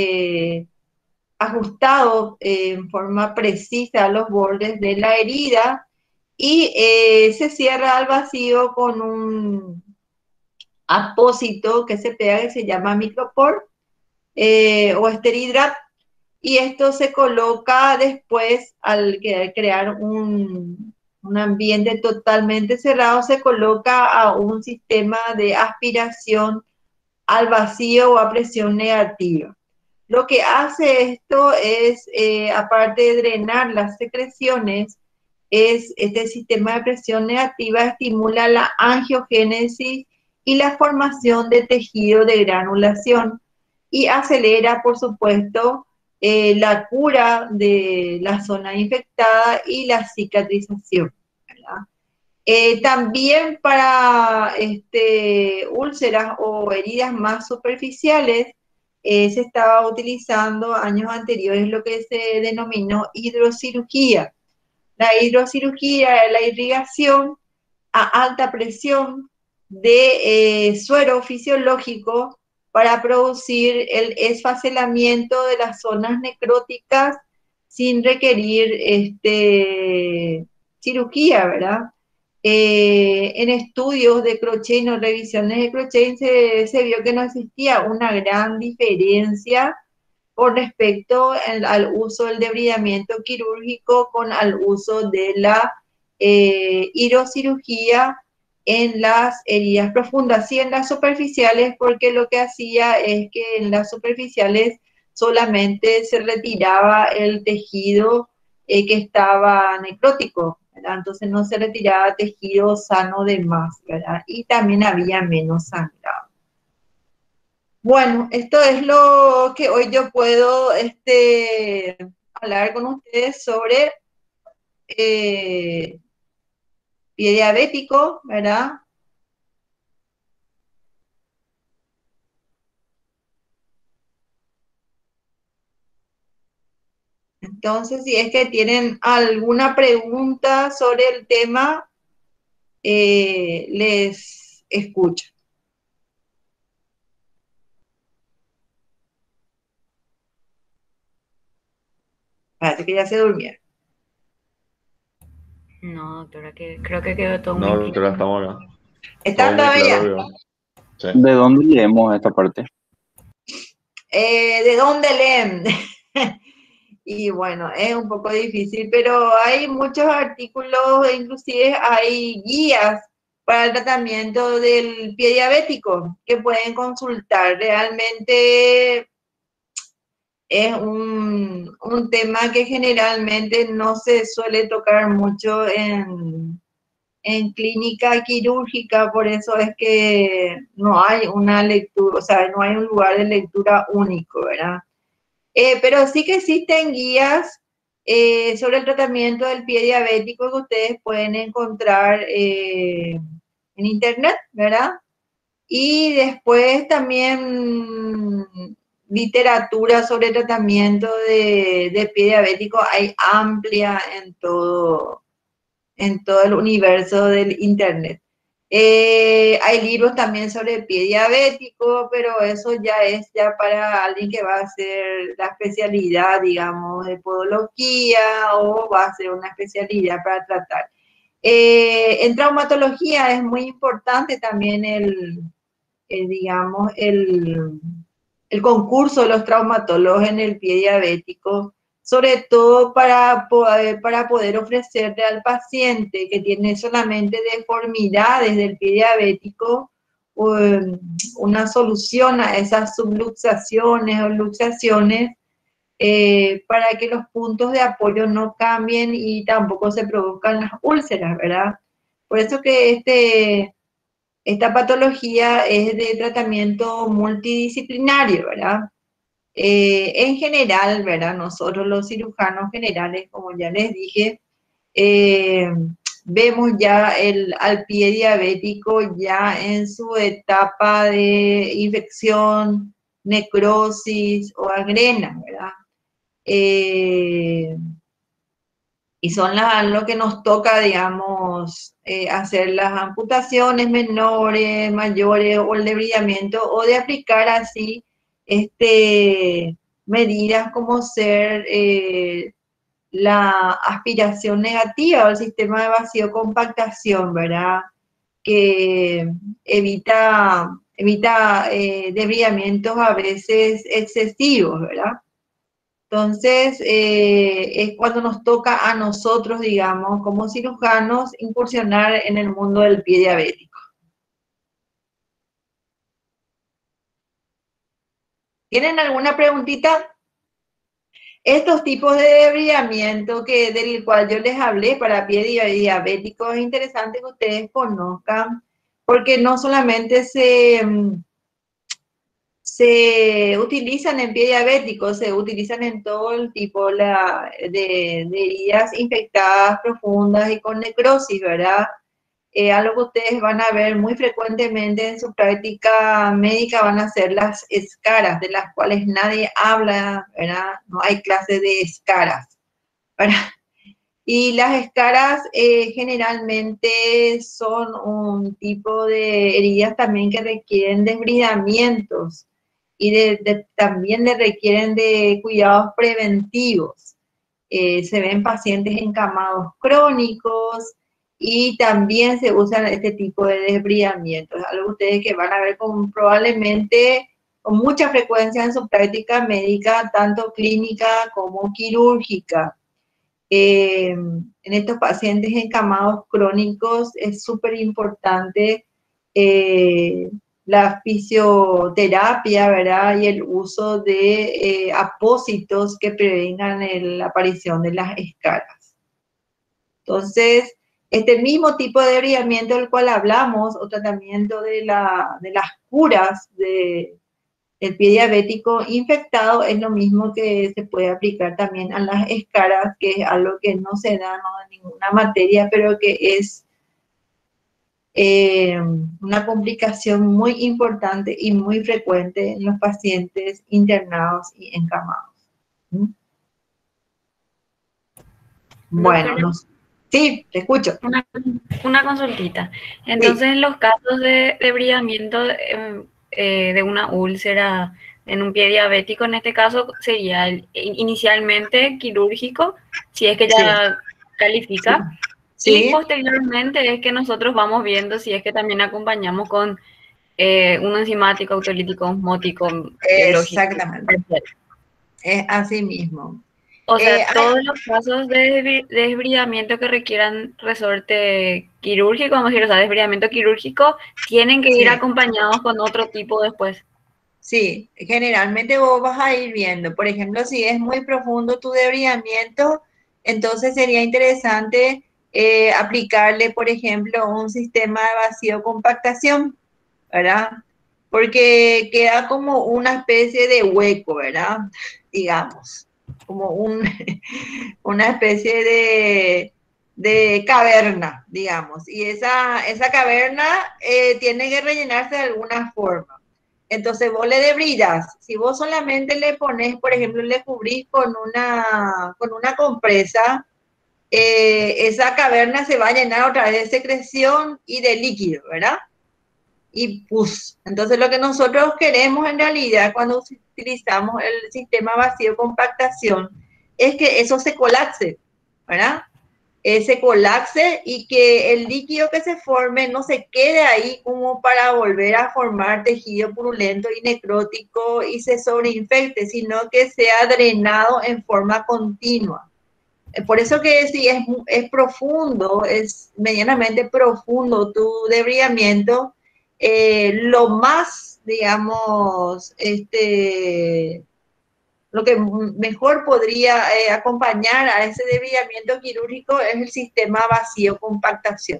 ajustado en forma precisa a los bordes de la herida y se cierra al vacío con un apósito que se pega que se llama micropor o Esteridrap, y esto se coloca después al crear un ambiente totalmente cerrado, se coloca a un sistema de aspiración al vacío o a presión negativa. Lo que hace esto es, aparte de drenar las secreciones, este sistema de presión negativa estimula la angiogénesis y la formación de tejido de granulación y acelera, por supuesto, la cura de la zona infectada y la cicatrización, ¿verdad? También para úlceras o heridas más superficiales, se estaba utilizando años anteriores lo que se denominó hidrocirugía. La hidrocirugía es la irrigación a alta presión de suero fisiológico para producir el esfacelamiento de las zonas necróticas sin requerir cirugía, ¿verdad? En estudios de Crochet, no revisiones de Crochet, se vio que no existía una gran diferencia con respecto al uso del debridamiento quirúrgico con al uso de la hidrocirugía en las heridas profundas y en las superficiales, porque lo que hacía es que en las superficiales solamente se retiraba el tejido que estaba necrótico, ¿verdad? Entonces no se retiraba tejido sano de más, ¿verdad? Y también había menos sangrado. Bueno, esto es lo que hoy yo puedo hablar con ustedes sobre pie diabético, ¿verdad? Entonces, si es que tienen alguna pregunta sobre el tema, les escucho. Parece que ya se durmieron. No, doctora, que creo que quedó todo No, muy doctora, claro. estamos acá. Todo ¿Están muy todavía? claro, veo. Sí. ¿De dónde leemos esta parte? ¿De dónde leen? Y bueno, es un poco difícil, pero hay muchos artículos, e inclusive hay guías para el tratamiento del pie diabético que pueden consultar. Realmente es un tema que generalmente no se suele tocar mucho en clínica quirúrgica, por eso es que no hay una lectura, o sea, no hay un lugar de lectura único, ¿verdad? Pero sí que existen guías sobre el tratamiento del pie diabético que ustedes pueden encontrar en internet, ¿verdad? Y después también literatura sobre tratamiento de pie diabético hay amplia en todo el universo del internet. Hay libros también sobre el pie diabético, pero eso ya es ya para alguien que va a hacer la especialidad, digamos, de podología o va a hacer una especialidad para tratar. En traumatología es muy importante también digamos, el concurso de los traumatólogos en el pie diabético, sobre todo para poder ofrecerle al paciente que tiene solamente deformidades del pie diabético una solución a esas subluxaciones o luxaciones para que los puntos de apoyo no cambien y tampoco se produzcan las úlceras, ¿verdad? Por eso que esta patología es de tratamiento multidisciplinario, ¿verdad? En general, ¿verdad? Nosotros los cirujanos generales, como ya les dije, eh, vemos ya al pie diabético ya en su etapa de infección, necrosis o gangrena, ¿verdad? Y son lo que nos toca, digamos, hacer las amputaciones menores, mayores, o el debridamiento, o de aplicar así medidas como ser la aspiración negativa o el sistema de vacío compactación, ¿verdad? Que evita debridamientos a veces excesivos, ¿verdad? Entonces, es cuando nos toca a nosotros, digamos, como cirujanos, incursionar en el mundo del pie diabético. ¿Tienen alguna preguntita? Estos tipos de debridamiento del cual yo les hablé para pie diabético, es interesante que ustedes conozcan, porque no solamente se utilizan en pie diabético, se utilizan en todo el tipo de heridas infectadas profundas y con necrosis, ¿verdad? Algo que ustedes van a ver muy frecuentemente en su práctica médica van a ser las escaras, de las cuales nadie habla, ¿verdad? No hay clase de escaras, ¿verdad? Y las escaras generalmente son un tipo de heridas también que requieren desbridamientos y también le requieren de cuidados preventivos. Se ven pacientes encamados crónicos y también se usan este tipo de desbridamientos. Algo ustedes que van a ver probablemente con mucha frecuencia en su práctica médica, tanto clínica como quirúrgica. En estos pacientes encamados crónicos es súper importante la fisioterapia, ¿verdad? Y el uso de apósitos que prevengan la aparición de las escaras. Entonces, este mismo tipo de debridamiento del cual hablamos, o tratamiento de las curas del pie diabético infectado, es lo mismo que se puede aplicar también a las escaras, que es algo que no se da, no en ninguna materia, pero que es una complicación muy importante y muy frecuente en los pacientes internados y encamados. ¿Mm? Bueno, Doctora, sí, te escucho. una consultita. Entonces, Sí, en los casos de debridamiento de una úlcera en un pie diabético, en este caso sería inicialmente quirúrgico, si es que sí, ya sí, califica, y sí, posteriormente es que nosotros vamos viendo si es que también acompañamos con un enzimático, autolítico, osmótico, biológico. exactamente. Es así mismo. O sea, Ay, todos los casos de desbridamiento que requieran resorte quirúrgico, vamos a decir, o sea, desbridamiento quirúrgico, tienen que ir sí, acompañados con otro tipo después. sí, generalmente vos vas a ir viendo, por ejemplo, si es muy profundo tu debridamiento, entonces sería interesante aplicarle, por ejemplo, un sistema de vacío compactación, ¿verdad? Porque queda como una especie de hueco, ¿verdad? Digamos, como una especie de caverna, digamos, y esa caverna tiene que rellenarse de alguna forma. Entonces vos le debridas, si vos solamente le pones, por ejemplo, le cubrís con una compresa, esa caverna se va a llenar otra vez de secreción y de líquido, ¿verdad? Y pus. Entonces lo que nosotros queremos en realidad cuando utilizamos el sistema vacío compactación es que eso se colapse, ¿verdad? Se colapse y que el líquido que se forme no se quede ahí como para volver a formar tejido purulento y necrótico y se sobreinfecte, sino que sea drenado en forma continua. Por eso que si es profundo, es medianamente profundo tu debridamiento, lo más, digamos, lo que mejor podría acompañar a ese debridamiento quirúrgico es el sistema vacío compactación.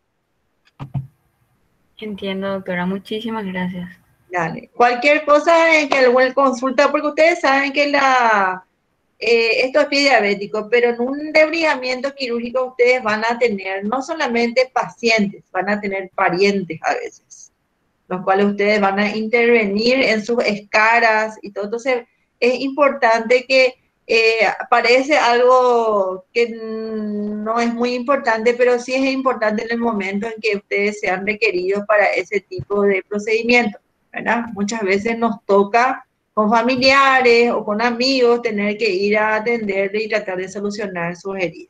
Entiendo, doctora. Muchísimas gracias. Dale. Cualquier cosa en que alguna consulta, porque ustedes saben que esto es pie diabético, pero en un debridamiento quirúrgico ustedes van a tener no solamente pacientes, van a tener parientes a veces, los cuales ustedes van a intervenir en sus escaras y todo. Entonces, es importante que parece algo que no es muy importante, pero sí es importante en el momento en que ustedes sean requeridos para ese tipo de procedimiento, ¿verdad? Muchas veces nos toca con familiares o con amigos tener que ir a atenderle y tratar de solucionar sus heridas.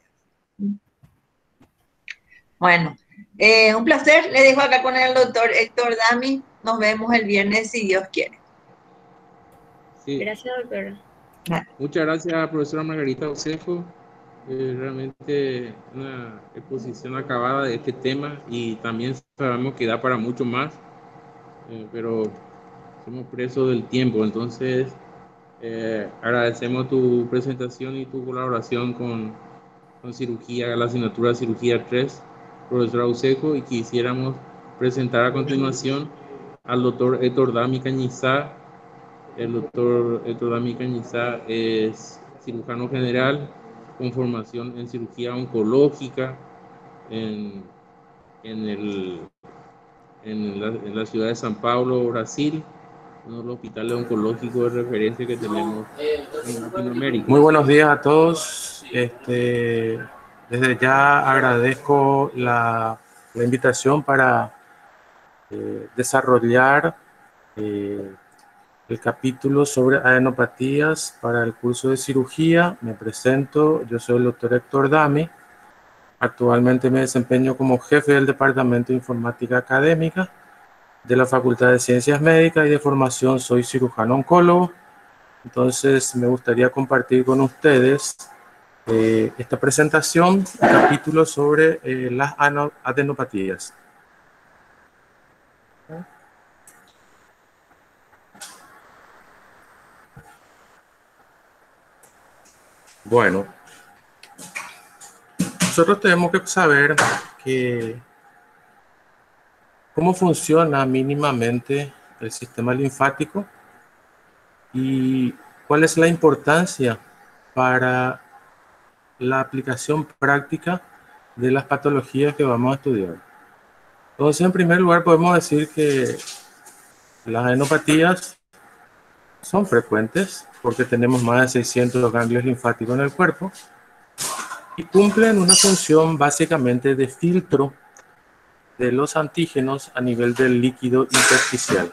Bueno, un placer. Le dejo acá con el doctor Héctor Dami. Nos vemos el viernes si Dios quiere. Sí. Gracias, doctora. Muchas gracias, profesora Margarita Osejo. Realmente una exposición acabada de este tema y también sabemos que da para mucho más, pero somos presos del tiempo. Entonces, agradecemos tu presentación y tu colaboración con cirugía, la asignatura de cirugía 3, profesora Osejo, y quisiéramos presentar a continuación al doctor Héctor Dami Cañizá. El doctor Héctor Dami Cañizá es cirujano general con formación en cirugía oncológica en la ciudad de San Paulo, Brasil, uno de los hospitales oncológicos de referencia que tenemos en Latinoamérica. Muy buenos días a todos. Desde ya agradezco la invitación para desarrollar el capítulo sobre adenopatías para el curso de cirugía. Me presento, yo soy el doctor Héctor Dami. Actualmente me desempeño como jefe del Departamento de Informática Académica de la Facultad de Ciencias Médicas y de formación soy cirujano oncólogo. Entonces me gustaría compartir con ustedes esta presentación, un capítulo sobre las adenopatías. Bueno, nosotros tenemos que saber cómo funciona mínimamente el sistema linfático y cuál es la importancia para la aplicación práctica de las patologías que vamos a estudiar. Entonces, en primer lugar, podemos decir que las adenopatías son frecuentes porque tenemos más de 600 ganglios linfáticos en el cuerpo y cumplen una función básicamente de filtro de los antígenos a nivel del líquido intersticial.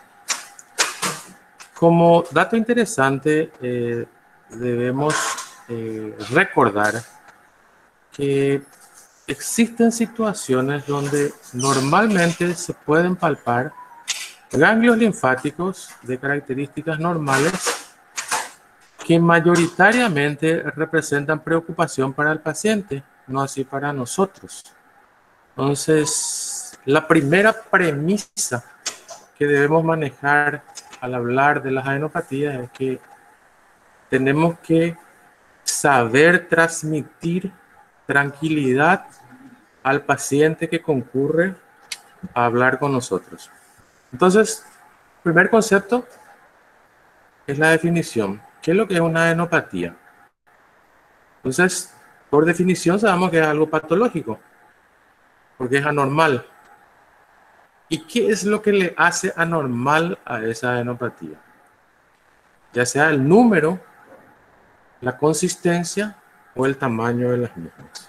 Como dato interesante, debemos recordar que existen situaciones donde normalmente se pueden palpar ganglios linfáticos de características normales que mayoritariamente representan preocupación para el paciente, no así para nosotros. Entonces, la primera premisa que debemos manejar al hablar de las adenopatías es que tenemos que saber transmitir tranquilidad al paciente que concurre a hablar con nosotros. Entonces, el primer concepto es la definición. ¿Qué es lo que es una adenopatía? Entonces, por definición sabemos que es algo patológico, porque es anormal. ¿Y qué es lo que le hace anormal a esa adenopatía? Ya sea el número, la consistencia o el tamaño de las mismas.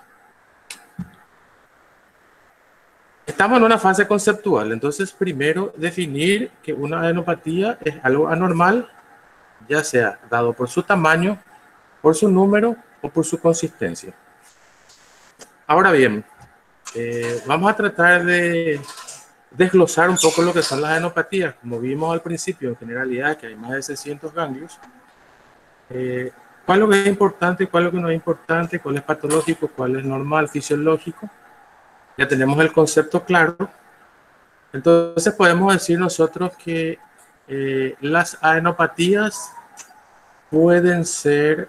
Estamos en una fase conceptual, entonces primero definir que una adenopatía es algo anormal, ya sea dado por su tamaño, por su número o por su consistencia. Ahora bien, vamos a tratar de desglosar un poco lo que son las adenopatías. Como vimos al principio, en generalidad, que hay más de 600 ganglios. ¿Cuál es lo que es importante, cuál es lo que no es importante, cuál es patológico, cuál es normal, fisiológico? Ya tenemos el concepto claro. Entonces podemos decir nosotros que las adenopatías pueden ser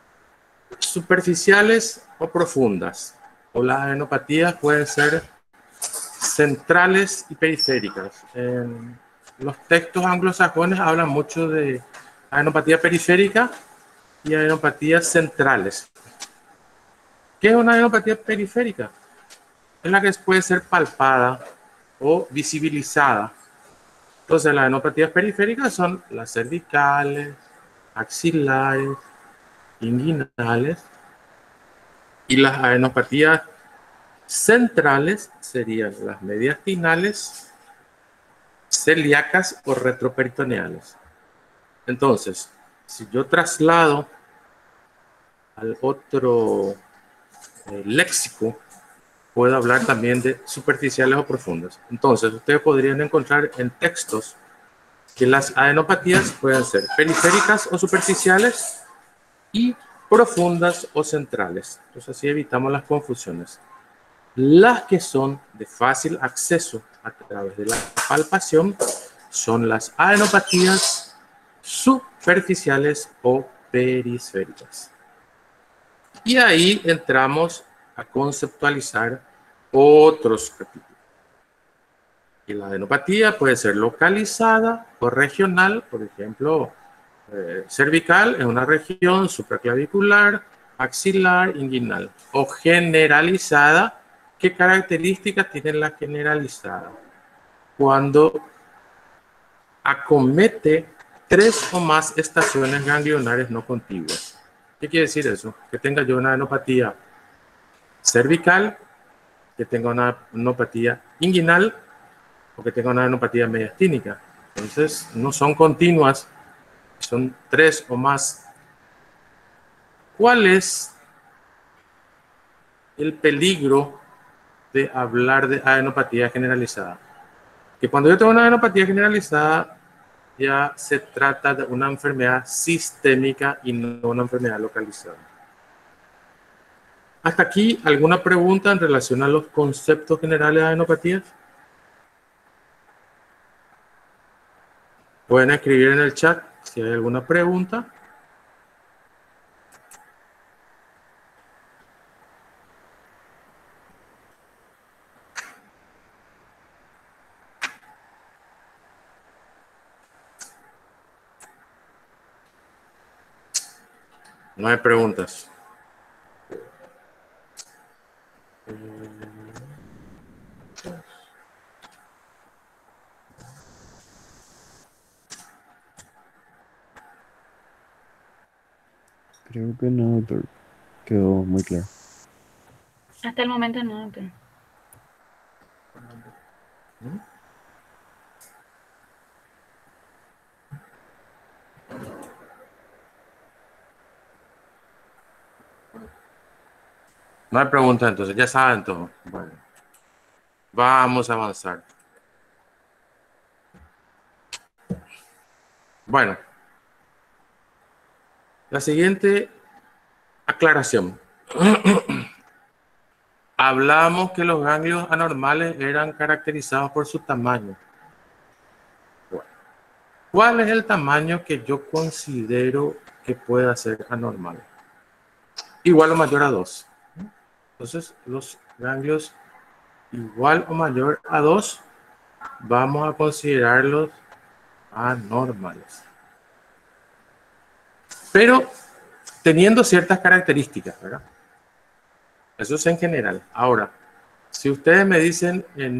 superficiales o profundas, o las adenopatías pueden ser centrales y periféricas. En los textos anglosajones hablan mucho de adenopatía periférica y adenopatías centrales. ¿Qué es una adenopatía periférica? Es la que puede ser palpada o visibilizada. Entonces, las adenopatías periféricas son las cervicales, axilares, inguinales, y las adenopatías centrales serían las mediastinales, celíacas o retroperitoneales. Entonces, si yo traslado al otro léxico, puedo hablar también de superficiales o profundas. Entonces, ustedes podrían encontrar en textos que las adenopatías pueden ser periféricas o superficiales y profundas o centrales. Entonces, así evitamos las confusiones. Las que son de fácil acceso a través de la palpación son las adenopatías superficiales o periféricas. Y ahí entramos a conceptualizar otros capítulos. Y la adenopatía puede ser localizada o regional, por ejemplo, cervical en una región, supraclavicular, axilar, inguinal, o generalizada. ¿Qué características tiene la generalizada? Cuando acomete 3 o más estaciones ganglionares no contiguas. ¿Qué quiere decir eso? Que tenga yo una adenopatía cervical, que tenga una adenopatía inguinal o que tenga una adenopatía mediastínica. Entonces, no son continuas, son 3 o más. ¿Cuál es el peligro de hablar de adenopatía generalizada? Que cuando yo tengo una adenopatía generalizada, ya se trata de una enfermedad sistémica y no una enfermedad localizada. Hasta aquí, ¿alguna pregunta en relación a los conceptos generales de adenopatías? Pueden escribir en el chat si hay alguna pregunta. No hay preguntas. Creo que no, doctor. Quedó muy claro. Hasta el momento no, doctor. No hay preguntas, entonces ya saben todo. Bueno, vamos a avanzar. Bueno, la siguiente aclaración. Hablamos que los ganglios anormales eran caracterizados por su tamaño. Bueno, ¿cuál es el tamaño que yo considero que pueda ser anormal? Igual o mayor a 2. Entonces, los ganglios igual o mayor a 2 vamos a considerarlos anormales. Pero teniendo ciertas características, ¿verdad? Eso es en general. Ahora, si ustedes me dicen en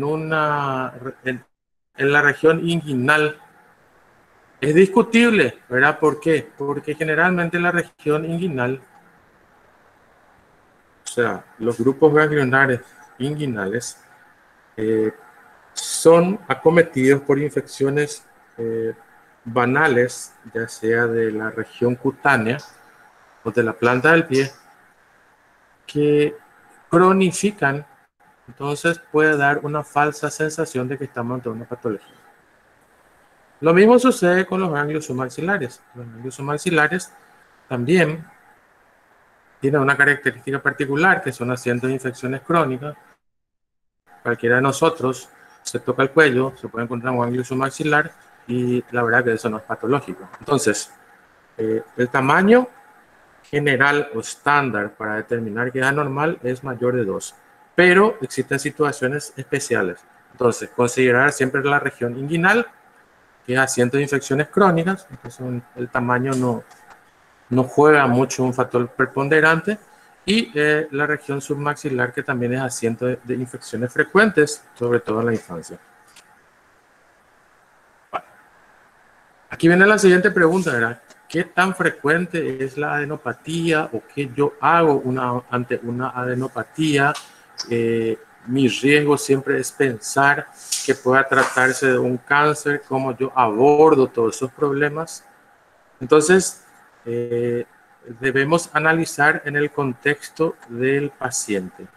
la región inguinal, es discutible, ¿verdad? ¿Por qué? Porque generalmente en la región inguinal, o sea, los grupos ganglionares inguinales son acometidos por infecciones banales, ya sea de la región cutánea o de la planta del pie, que cronifican, entonces puede dar una falsa sensación de que estamos ante una patología. Lo mismo sucede con los ganglios submaxilares. Los ganglios submaxilares también tienen una característica particular, que son asientos de infecciones crónicas. Cualquiera de nosotros se toca el cuello, se puede encontrar un ganglio submaxilar y la verdad que eso no es patológico. Entonces, el tamaño general o estándar para determinar que es anormal es mayor de 2, pero existen situaciones especiales. Entonces, considerar siempre la región inguinal, que es asiento de infecciones crónicas, entonces el tamaño no juega mucho un factor preponderante, y la región submaxilar, que también es asiento de infecciones frecuentes, sobre todo en la infancia. Bueno. Aquí viene la siguiente pregunta, ¿verdad? ¿Qué tan frecuente es la adenopatía o qué yo hago ante una adenopatía? Mi riesgo siempre es pensar que pueda tratarse de un cáncer, cómo yo abordo todos esos problemas. Entonces, debemos analizar en el contexto del paciente.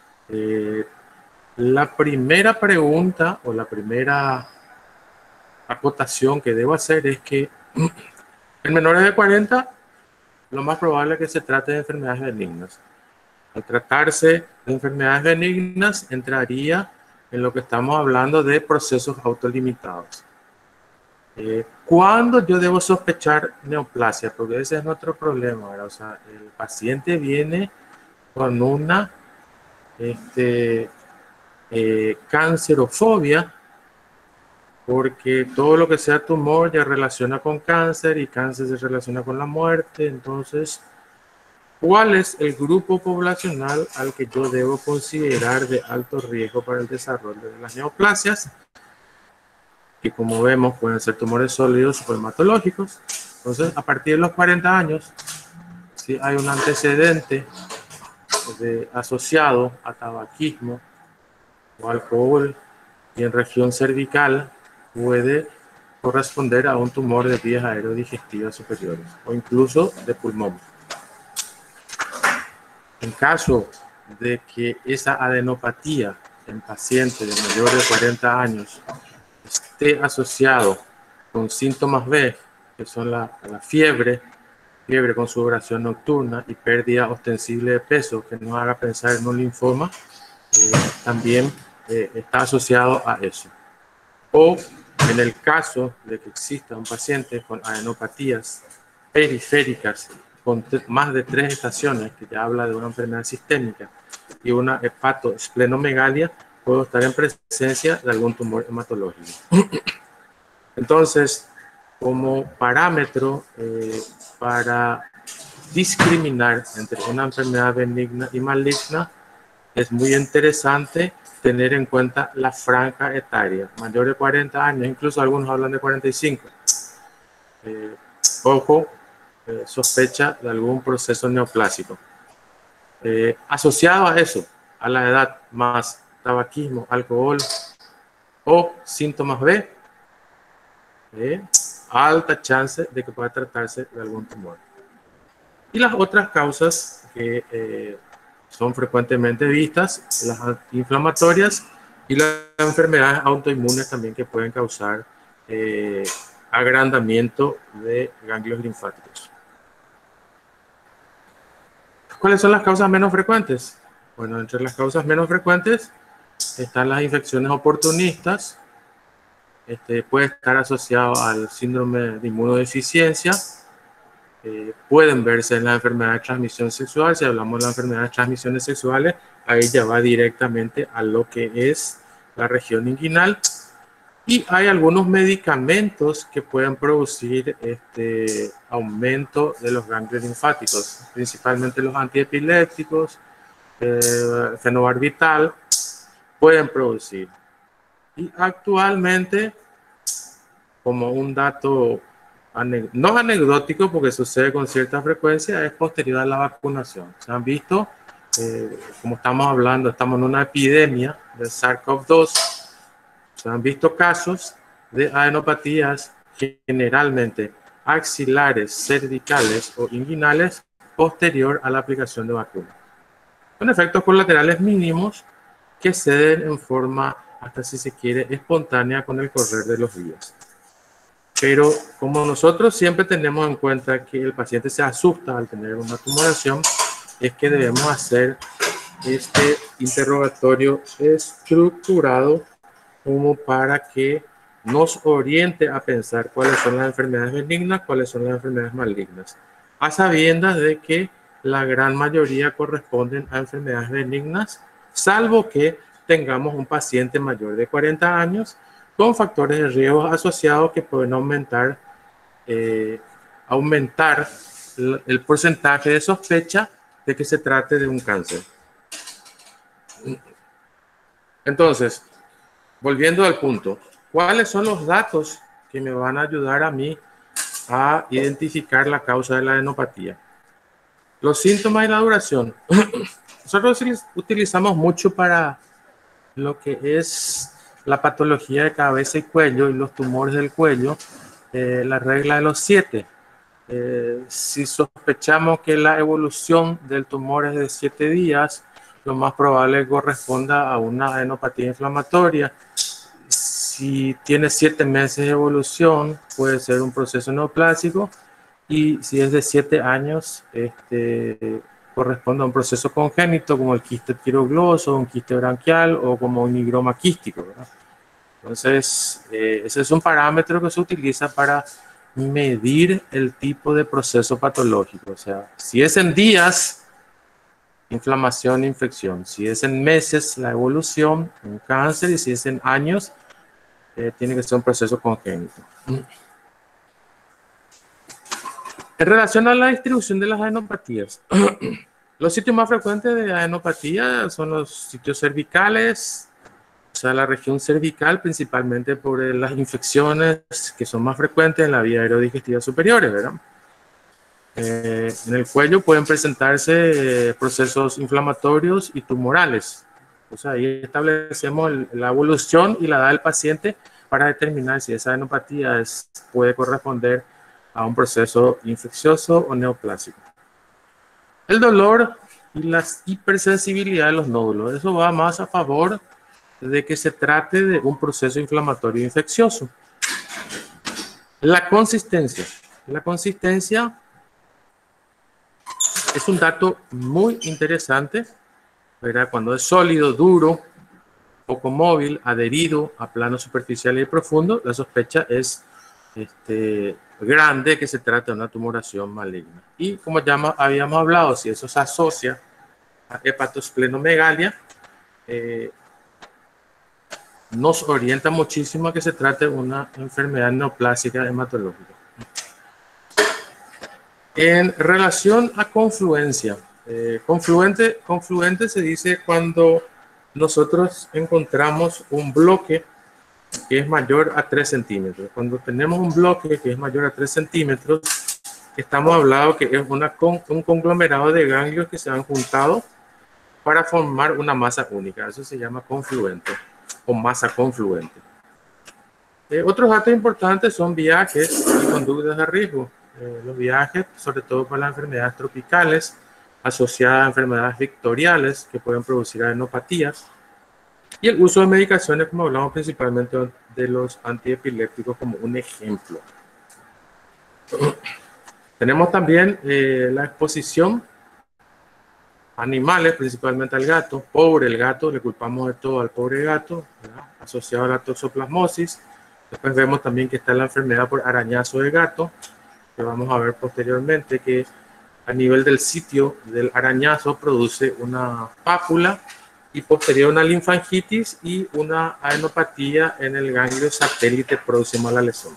La primera pregunta o la primera acotación que debo hacer es que en menores de 40, lo más probable es que se trate de enfermedades benignas. Al tratarse de enfermedades benignas, entraría en lo que estamos hablando de procesos autolimitados. ¿Cuándo yo debo sospechar neoplasia? Porque ese es nuestro problema, ¿verdad? O sea, el paciente viene con una cancerofobia, porque todo lo que sea tumor ya relaciona con cáncer y cáncer se relaciona con la muerte. Entonces, ¿cuál es el grupo poblacional al que yo debo considerar de alto riesgo para el desarrollo de las neoplasias? Que como vemos pueden ser tumores sólidos o hematológicos. Entonces, a partir de los 40 años, si hay un antecedente asociado a tabaquismo o alcohol, y en región cervical puede corresponder a un tumor de vías aerodigestivas superiores o incluso de pulmón. En caso de que esa adenopatía en pacientes de mayores de 40 años esté asociado con síntomas B, que son la fiebre con sudoración nocturna y pérdida ostensible de peso, que nos haga pensar en un linfoma, también está asociado a eso. O en el caso de que exista un paciente con adenopatías periféricas con más de 3 estaciones, que ya habla de una enfermedad sistémica, y una hepatoesplenomegalia, puedo estar en presencia de algún tumor hematológico. Entonces, como parámetro para discriminar entre una enfermedad benigna y maligna, es muy interesante tener en cuenta la franja etaria, mayor de 40 años, incluso algunos hablan de 45. Ojo, sospecha de algún proceso neoplásico. Asociado a eso, a la edad, más tabaquismo, alcohol o síntomas B, alta chance de que pueda tratarse de algún tumor. Y las otras causas que son frecuentemente vistas, las antiinflamatorias y las enfermedades autoinmunes también que pueden causar agrandamiento de ganglios linfáticos. ¿Cuáles son las causas menos frecuentes? Bueno, entre las causas menos frecuentes están las infecciones oportunistas. Puede estar asociado al síndrome de inmunodeficiencia. Pueden verse en la enfermedad de transmisión sexual. Si hablamos de las enfermedades de transmisiones sexuales, ahí ya va directamente a lo que es la región inguinal. Y hay algunos medicamentos que pueden producir aumento de los ganglios linfáticos, principalmente los antiepilépticos, fenobarbital, pueden producir. Y actualmente, como un dato no anecdótico, porque sucede con cierta frecuencia, es posterior a la vacunación. Se han visto, como estamos hablando, estamos en una epidemia de SARS-CoV-2, se han visto casos de adenopatías generalmente axilares, cervicales o inguinales posterior a la aplicación de vacunas, con efectos colaterales mínimos que ceden en forma, hasta si se quiere, espontánea con el correr de los días. Pero como nosotros siempre tenemos en cuenta que el paciente se asusta al tener una tumoración, es que debemos hacer este interrogatorio estructurado como para que nos oriente a pensar cuáles son las enfermedades benignas, cuáles son las enfermedades malignas, a sabiendas de que la gran mayoría corresponden a enfermedades benignas, salvo que tengamos un paciente mayor de 40 años con factores de riesgo asociados que pueden aumentar el porcentaje de sospecha de que se trate de un cáncer. Entonces, volviendo al punto, ¿cuáles son los datos que me van a ayudar a mí a identificar la causa de la adenopatía? Los síntomas y la duración. Nosotros utilizamos mucho para lo que es la patología de cabeza y cuello y los tumores del cuello, la regla de los 7. Si sospechamos que la evolución del tumor es de 7 días, lo más probable corresponda a una adenopatía inflamatoria. Si tiene 7 meses de evolución, puede ser un proceso neoplásico, y si es de 7 años, corresponde a un proceso congénito como el quiste tirogloso, un quiste branquial o como un higroma quístico, ¿verdad? Entonces, ese es un parámetro que se utiliza para medir el tipo de proceso patológico. O sea, si es en días, inflamación, infección. Si es en meses, la evolución, un cáncer. Y si es en años, tiene que ser un proceso congénito. En relación a la distribución de las adenopatías, los sitios más frecuentes de adenopatía son los sitios cervicales, o sea, la región cervical, principalmente por las infecciones que son más frecuentes en la vía aerodigestiva superiores, ¿verdad? En el cuello pueden presentarse procesos inflamatorios y tumorales. O sea, ahí establecemos la evolución y la edad del paciente para determinar si esa adenopatía puede corresponder a un proceso infeccioso o neoplásico. El dolor y la hipersensibilidad de los nódulos, eso va más a favor de que se trate de un proceso inflamatorio infeccioso. La consistencia. La consistencia es un dato muy interesante, ¿verdad? Cuando es sólido, duro, poco móvil, adherido a planos superficiales y profundos, la sospecha es grande que se trata de una tumoración maligna. Y como ya habíamos hablado, si eso se asocia a hepatosplenomegalia, nos orienta muchísimo a que se trate de una enfermedad neoplásica hematológica. En relación a confluencia, confluente se dice cuando nosotros encontramos un bloque que es mayor a 3 centímetros. Cuando tenemos un bloque que es mayor a 3 centímetros, estamos hablando que es un conglomerado de ganglios que se han juntado para formar una masa única. Eso se llama confluente o masa confluente. Otros datos importantes son viajes y conductas de riesgo. Los viajes, sobre todo para las enfermedades tropicales, asociadas a enfermedades vectoriales que pueden producir adenopatías. Y el uso de medicaciones, como hablamos principalmente de los antiepilépticos como un ejemplo. Tenemos también la exposición a animales, principalmente al gato. Pobre el gato, le culpamos de todo al pobre gato, ¿verdad? Asociado a la toxoplasmosis. Después vemos también que está la enfermedad por arañazo de gato, que vamos a ver posteriormente que a nivel del sitio del arañazo produce una pápula y posterior una linfangitis y una adenopatía en el ganglio satélite próximo a la lesión.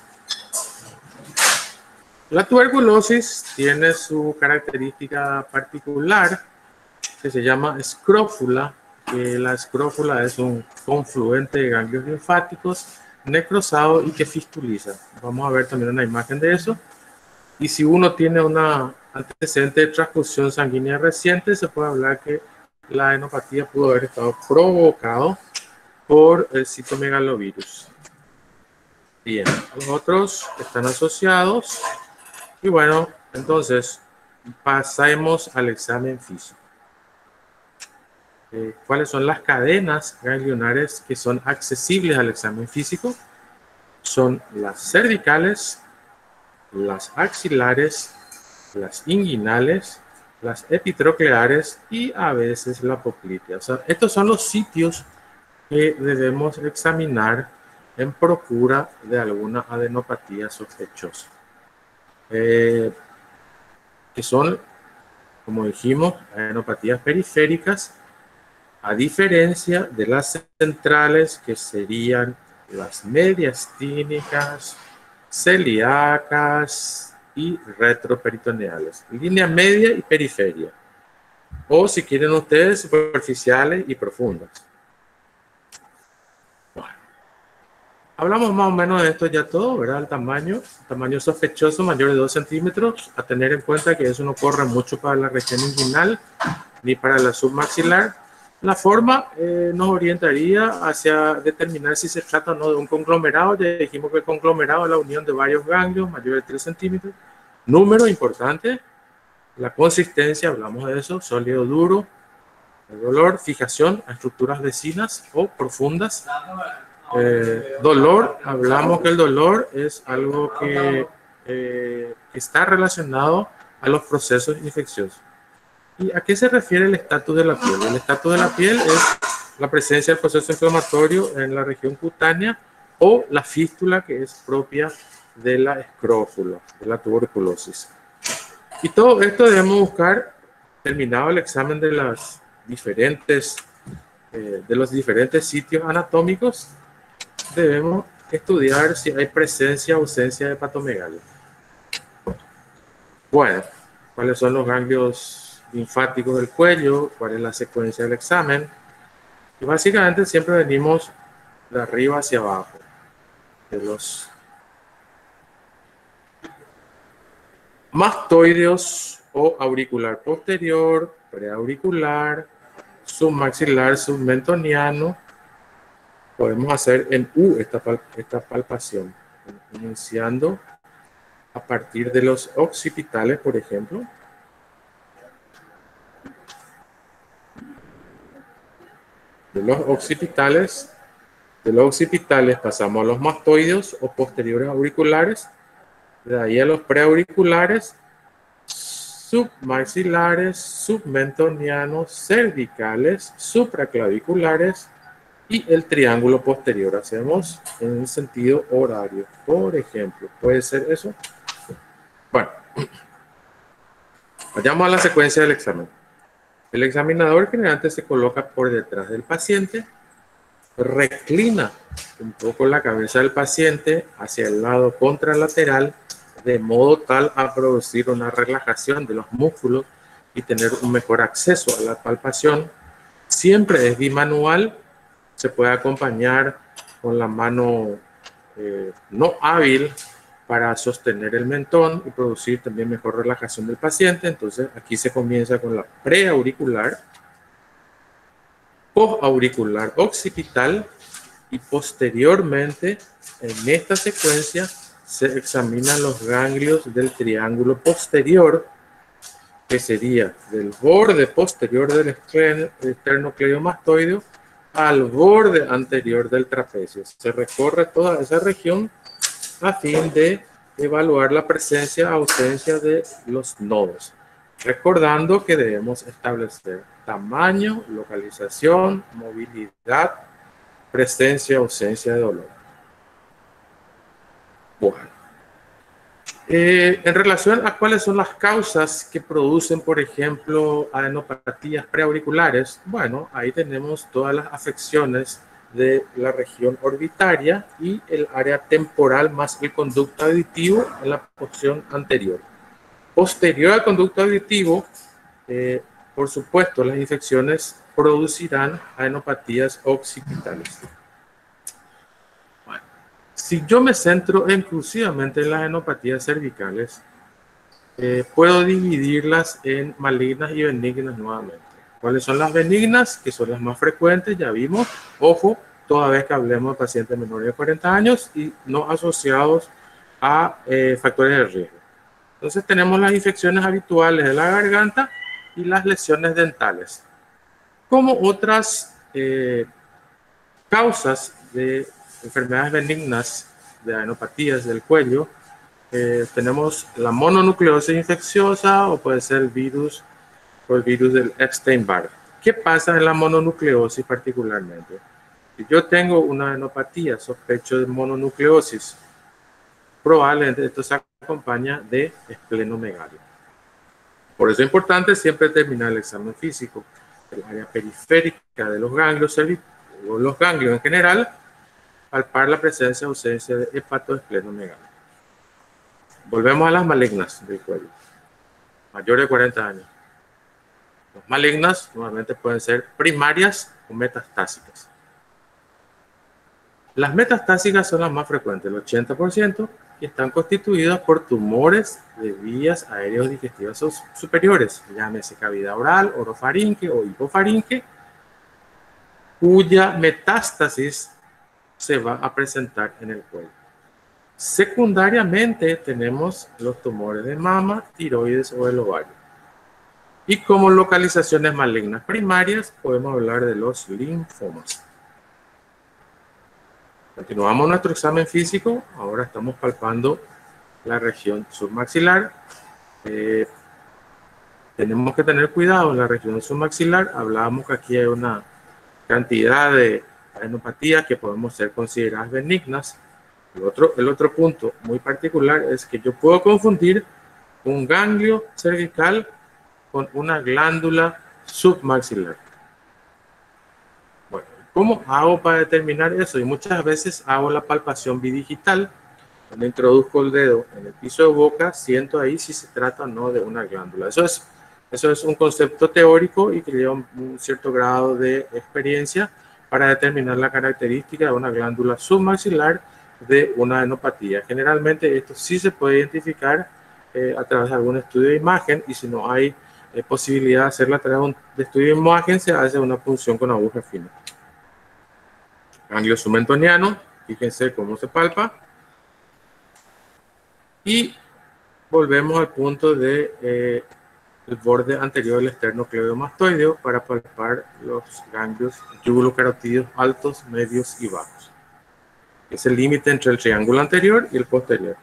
La tuberculosis tiene su característica particular que se llama escrófula, que la escrófula es un confluente de ganglios linfáticos necrosado y que fistuliza. Vamos a ver también una imagen de eso. Y si uno tiene una antecedente de transfusión sanguínea reciente, se puede hablar que la adenopatía pudo haber estado provocado por el citomegalovirus. Bien, los otros están asociados. Y bueno, entonces pasemos al examen físico. ¿Cuáles son las cadenas ganglionares que son accesibles al examen físico? Son las cervicales, las axilares, las inguinales, las epitrocleares y a veces la poplitea. O sea, estos son los sitios que debemos examinar en procura de alguna adenopatía sospechosa. Que son, como dijimos, adenopatías periféricas, a diferencia de las centrales, que serían las mediastínicas, celíacas y retroperitoneales. Línea media y periferia. O si quieren ustedes, superficiales y profundas. Bueno, hablamos más o menos de esto ya todo, ¿verdad? El tamaño sospechoso mayor de 2 centímetros. A tener en cuenta que eso no corre mucho para la región inguinal ni para la submaxilar. La forma nos orientaría hacia determinar si se trata o no de un conglomerado. Ya dijimos que el conglomerado es la unión de varios ganglios mayores de 3 centímetros. Número importante. La consistencia, hablamos de eso, sólido duro. El dolor, fijación a estructuras vecinas o profundas. Dolor, hablamos que el dolor es algo que está relacionado a los procesos infecciosos. ¿Y a qué se refiere el estatus de la piel? El estatus de la piel es la presencia del proceso inflamatorio en la región cutánea o la fístula que es propia de la escrófula, de la tuberculosis. Y todo esto debemos buscar, terminado el examen de los diferentes sitios anatómicos, debemos estudiar si hay presencia o ausencia de hepatomegalia. Bueno, ¿cuáles son los ganglios linfáticos del cuello? ¿Cuál es la secuencia del examen? Y básicamente siempre venimos de arriba hacia abajo. De los mastoideos o auricular posterior, preauricular, submaxilar, submentoniano. Podemos hacer en U esta palpación, iniciando a partir de los occipitales, por ejemplo. De los occipitales pasamos a los mastoideos o posteriores auriculares, de ahí a los preauriculares, submaxilares, submentonianos, cervicales, supraclaviculares y el triángulo posterior. Hacemos en un sentido horario, por ejemplo. ¿Puede ser eso? Bueno, vayamos a la secuencia del examen. El examinador generalmente se coloca por detrás del paciente, reclina un poco la cabeza del paciente hacia el lado contralateral de modo tal a producir una relajación de los músculos y tener un mejor acceso a la palpación. Siempre es bimanual, se puede acompañar con la mano no hábil para sostener el mentón y producir también mejor relajación del paciente. Entonces aquí se comienza con la preauricular, postauricular occipital y posteriormente en esta secuencia se examinan los ganglios del triángulo posterior, que sería del borde posterior del esternocleidomastoideo al borde anterior del trapecio. Se recorre toda esa región a fin de evaluar la presencia o ausencia de los nodos. Recordando que debemos establecer tamaño, localización, movilidad, presencia o ausencia de dolor. Bueno. En relación a cuáles son las causas que producen, por ejemplo, adenopatías preauriculares, bueno, ahí tenemos todas las afecciones de la región orbitaria y el área temporal más el conducto auditivo en la porción anterior. Posterior al conducto auditivo, por supuesto, las infecciones producirán adenopatías occipitales. Si yo me centro exclusivamente en las adenopatías cervicales, puedo dividirlas en malignas y benignas nuevamente. ¿Cuáles son las benignas? Que son las más frecuentes, ya vimos. Ojo, toda vez que hablemos de pacientes menores de 40 años y no asociados a factores de riesgo. Entonces tenemos las infecciones habituales de la garganta y las lesiones dentales. Como otras causas de enfermedades benignas de adenopatías del cuello, tenemos la mononucleosis infecciosa o puede ser el virus o el virus del Epstein-Barr. ¿Qué pasa en la mononucleosis particularmente? Si yo tengo una adenopatía, sospecho de mononucleosis, probablemente esto se acompaña de esplenomegalia. Por eso es importante siempre terminar el examen físico del área periférica de los ganglios o los ganglios en general, palpar la presencia o ausencia de hepatoesplenomegalia. Volvemos a las malignas del cuello, mayores de 40 años. Las malignas normalmente pueden ser primarias o metastásicas. Las metastásicas son las más frecuentes, el 80%, y están constituidas por tumores de vías aéreas digestivas superiores, llámese cavidad oral, orofaringe o hipofaringe, cuya metástasis se va a presentar en el cuello. Secundariamente tenemos los tumores de mama, tiroides o el ovario. Y como localizaciones malignas primarias podemos hablar de los linfomas. Continuamos nuestro examen físico. Ahora estamos palpando la región submaxilar. Tenemos que tener cuidado en la región submaxilar. Hablábamos que aquí hay una cantidad de adenopatías que podemos ser consideradas benignas. El otro punto muy particular es que yo puedo confundir un ganglio cervical con una glándula submaxilar. Bueno, ¿cómo hago para determinar eso? Y muchas veces hago la palpación bidigital, donde introduzco el dedo en el piso de boca, siento ahí si se trata o no de una glándula. Eso es un concepto teórico y que lleva un cierto grado de experiencia para determinar la característica de una glándula submaxilar de una adenopatía. Generalmente esto sí se puede identificar a través de algún estudio de imagen, y si no hay posibilidad de hacerla a través de estudio de imagen, se hace una punción con aguja fina. Ganglio submentoniano, fíjense cómo se palpa. Y volvemos al punto de el borde anterior del esternocleidomastoideo para palpar los ganglios yugulocarotídeos altos, medios y bajos. Es el límite entre el triángulo anterior y el posterior.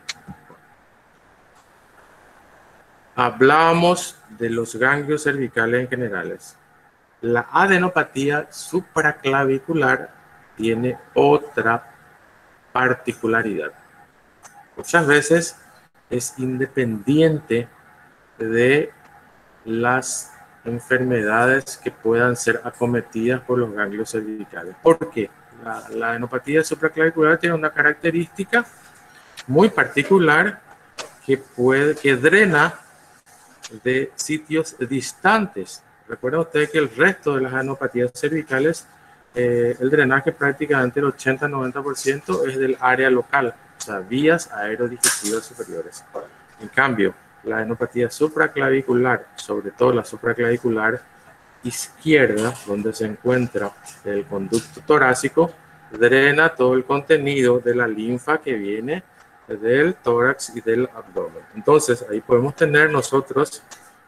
Hablábamos de los ganglios cervicales en generales. La adenopatía supraclavicular tiene otra particularidad. Muchas veces es independiente de las enfermedades que puedan ser acometidas por los ganglios cervicales. ¿Por qué? La adenopatía supraclavicular tiene una característica muy particular que drena de sitios distantes. Recuerden ustedes que el resto de las adenopatías cervicales, el drenaje prácticamente el 80-90% es del área local, o sea, vías aerodigestivas superiores. En cambio, la adenopatía supraclavicular, sobre todo la supraclavicular izquierda, donde se encuentra el conducto torácico, drena todo el contenido de la linfa que viene del tórax y del abdomen. Entonces, ahí podemos tener nosotros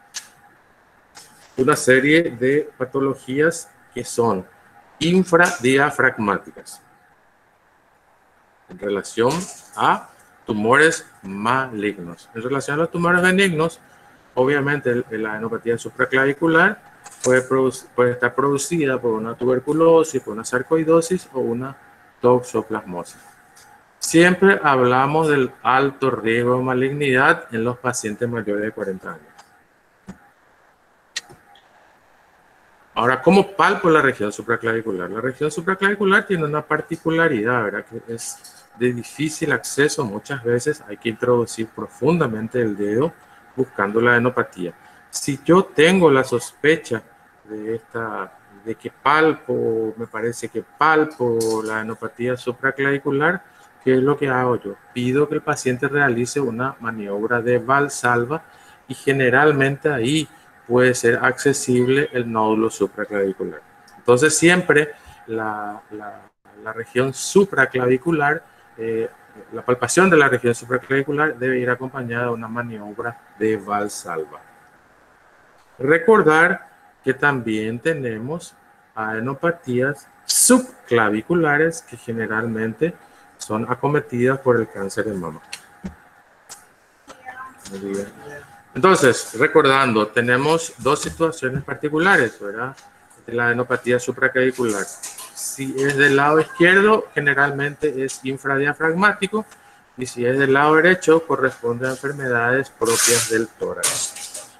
una serie de patologías que son infradiafragmáticas en relación a tumores malignos. En relación a los tumores benignos, obviamente la adenopatía supraclavicular puede estar producida por una tuberculosis, por una sarcoidosis o una toxoplasmosis. Siempre hablamos del alto riesgo de malignidad en los pacientes mayores de 40 años. Ahora, ¿cómo palpo la región supraclavicular? La región supraclavicular tiene una particularidad, ¿verdad? Que es de difícil acceso. Muchas veces hay que introducir profundamente el dedo buscando la adenopatía. Si yo tengo la sospecha de que palpo, me parece que palpo la adenopatía supraclavicular, ¿qué es lo que hago yo? Pido que el paciente realice una maniobra de Valsalva y generalmente ahí puede ser accesible el nódulo supraclavicular. Entonces siempre la región supraclavicular, la palpación de la región supraclavicular debe ir acompañada de una maniobra de Valsalva. Recordar que también tenemos adenopatías subclaviculares que generalmente son acometidas por el cáncer de mama. Entonces, recordando, tenemos dos situaciones particulares, ¿verdad? De la adenopatía supraclavicular. Si es del lado izquierdo, generalmente es infradiafragmático, y si es del lado derecho, corresponde a enfermedades propias del tórax.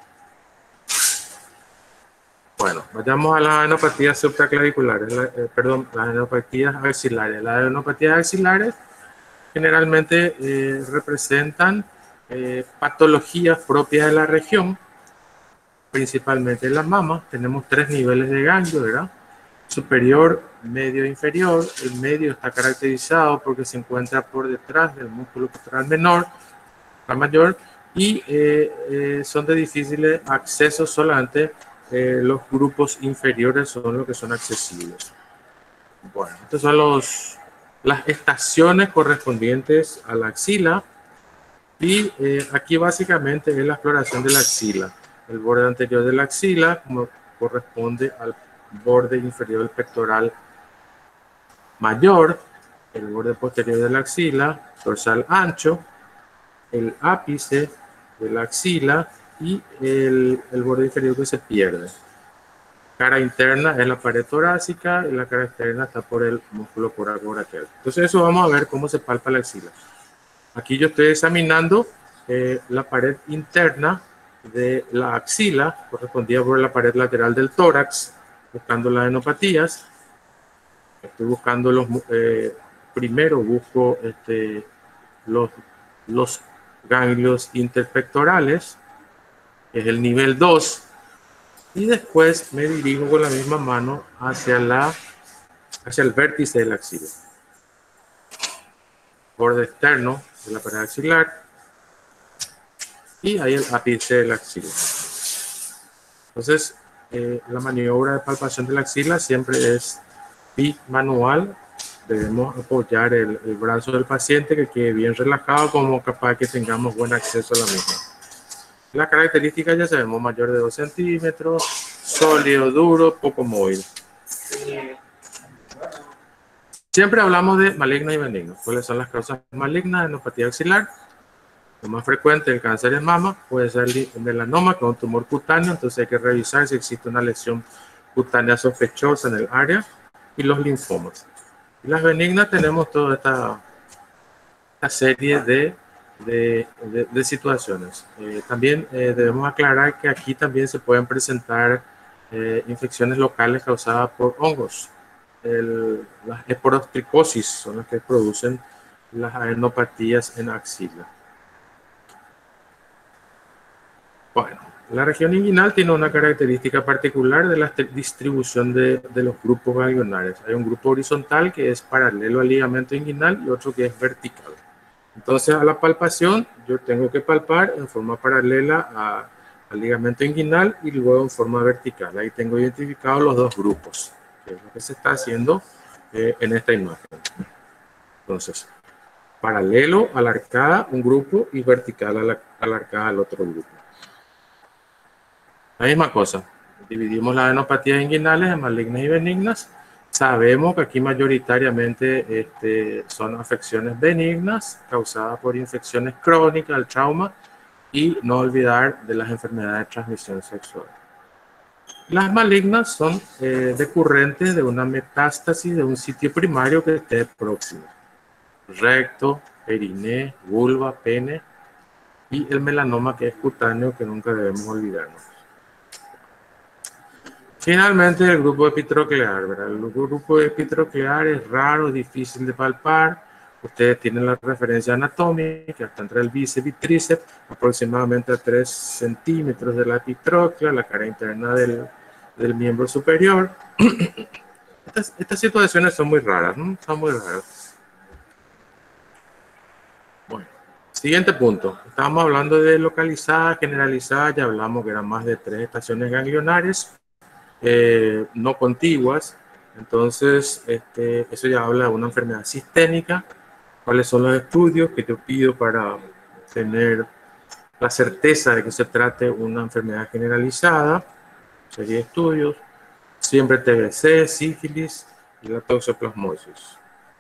Bueno, vayamos a las adenopatías supraclaviculares, las adenopatías axilares. Las adenopatías axilares generalmente representan patologías propias de la región, principalmente en las mamas. Tenemos tres niveles de ganglio, ¿verdad? Superior, medio e inferior. El medio está caracterizado porque se encuentra por detrás del músculo pectoral menor, la mayor, y son de difícil acceso. Solamente los grupos inferiores son los que son accesibles. Bueno, estas son las estaciones correspondientes a la axila. Y aquí básicamente es la exploración de la axila. El borde anterior de la axila como corresponde al borde inferior del pectoral mayor, el borde posterior de la axila, dorsal ancho, el ápice de la axila y el borde inferior que se pierde. Cara interna es la pared torácica y la cara externa está por el músculo coracobraquial. Entonces eso vamos a ver cómo se palpa la axila. Aquí yo estoy examinando la pared interna de la axila, correspondida por la pared lateral del tórax, buscando las adenopatías. Estoy buscando primero busco los ganglios interpectorales, que es el nivel 2, y después me dirijo con la misma mano hacia el vértice de la axila. Borde externo de la pared axilar y ahí el ápice de la axila. Entonces, la maniobra de palpación de la axila siempre es bimanual. Debemos apoyar el brazo del paciente que quede bien relajado, como capaz que tengamos buen acceso a la misma. Las características ya sabemos: mayor de 2 centímetros, sólido, duro, poco móvil. Siempre hablamos de maligno y benigno. ¿Cuáles son las causas malignas de adenopatía axilar? Lo más frecuente, el cáncer de mama, puede ser el melanoma, que es un tumor cutáneo, entonces hay que revisar si existe una lesión cutánea sospechosa en el área, y los linfomas. Y las benignas tenemos toda esta serie de situaciones. También debemos aclarar que aquí también se pueden presentar infecciones locales causadas por hongos. Las esporotricosis son las que producen las adenopatías en axila. Bueno, la región inguinal tiene una característica particular de la distribución de los grupos ganglionares. Hay un grupo horizontal que es paralelo al ligamento inguinal y otro que es vertical. Entonces, a la palpación, yo tengo que palpar en forma paralela al ligamento inguinal y luego en forma vertical. Ahí tengo identificados los dos grupos, que es lo que se está haciendo en esta imagen. Entonces, paralelo a la arcada, un grupo, y vertical a la arcada, al otro grupo. La misma cosa. Dividimos las adenopatías inguinales en malignas y benignas. Sabemos que aquí mayoritariamente son afecciones benignas causadas por infecciones crónicas, el trauma, y no olvidar de las enfermedades de transmisión sexual. Las malignas son decurrentes de una metástasis de un sitio primario que esté próximo. Recto, periné, vulva, pene, y el melanoma, que es cutáneo, que nunca debemos olvidarnos. Finalmente, el grupo epitroclear, ¿verdad? El grupo epitroclear es raro, difícil de palpar. Ustedes tienen la referencia anatómica, está entre el bíceps y tríceps, aproximadamente a 3 centímetros de la epitróclea, la cara interna del miembro superior. Estas situaciones son muy raras, ¿no? Son muy raras. Bueno, siguiente punto. Estábamos hablando de localizada, generalizada, ya hablamos que eran más de 3 estaciones ganglionares. No contiguas. Entonces, eso ya habla de una enfermedad sistémica. ¿Cuáles son los estudios que te pido para tener la certeza de que se trate una enfermedad generalizada? Serie de estudios. Siempre TBC, sífilis y la toxoplasmosis.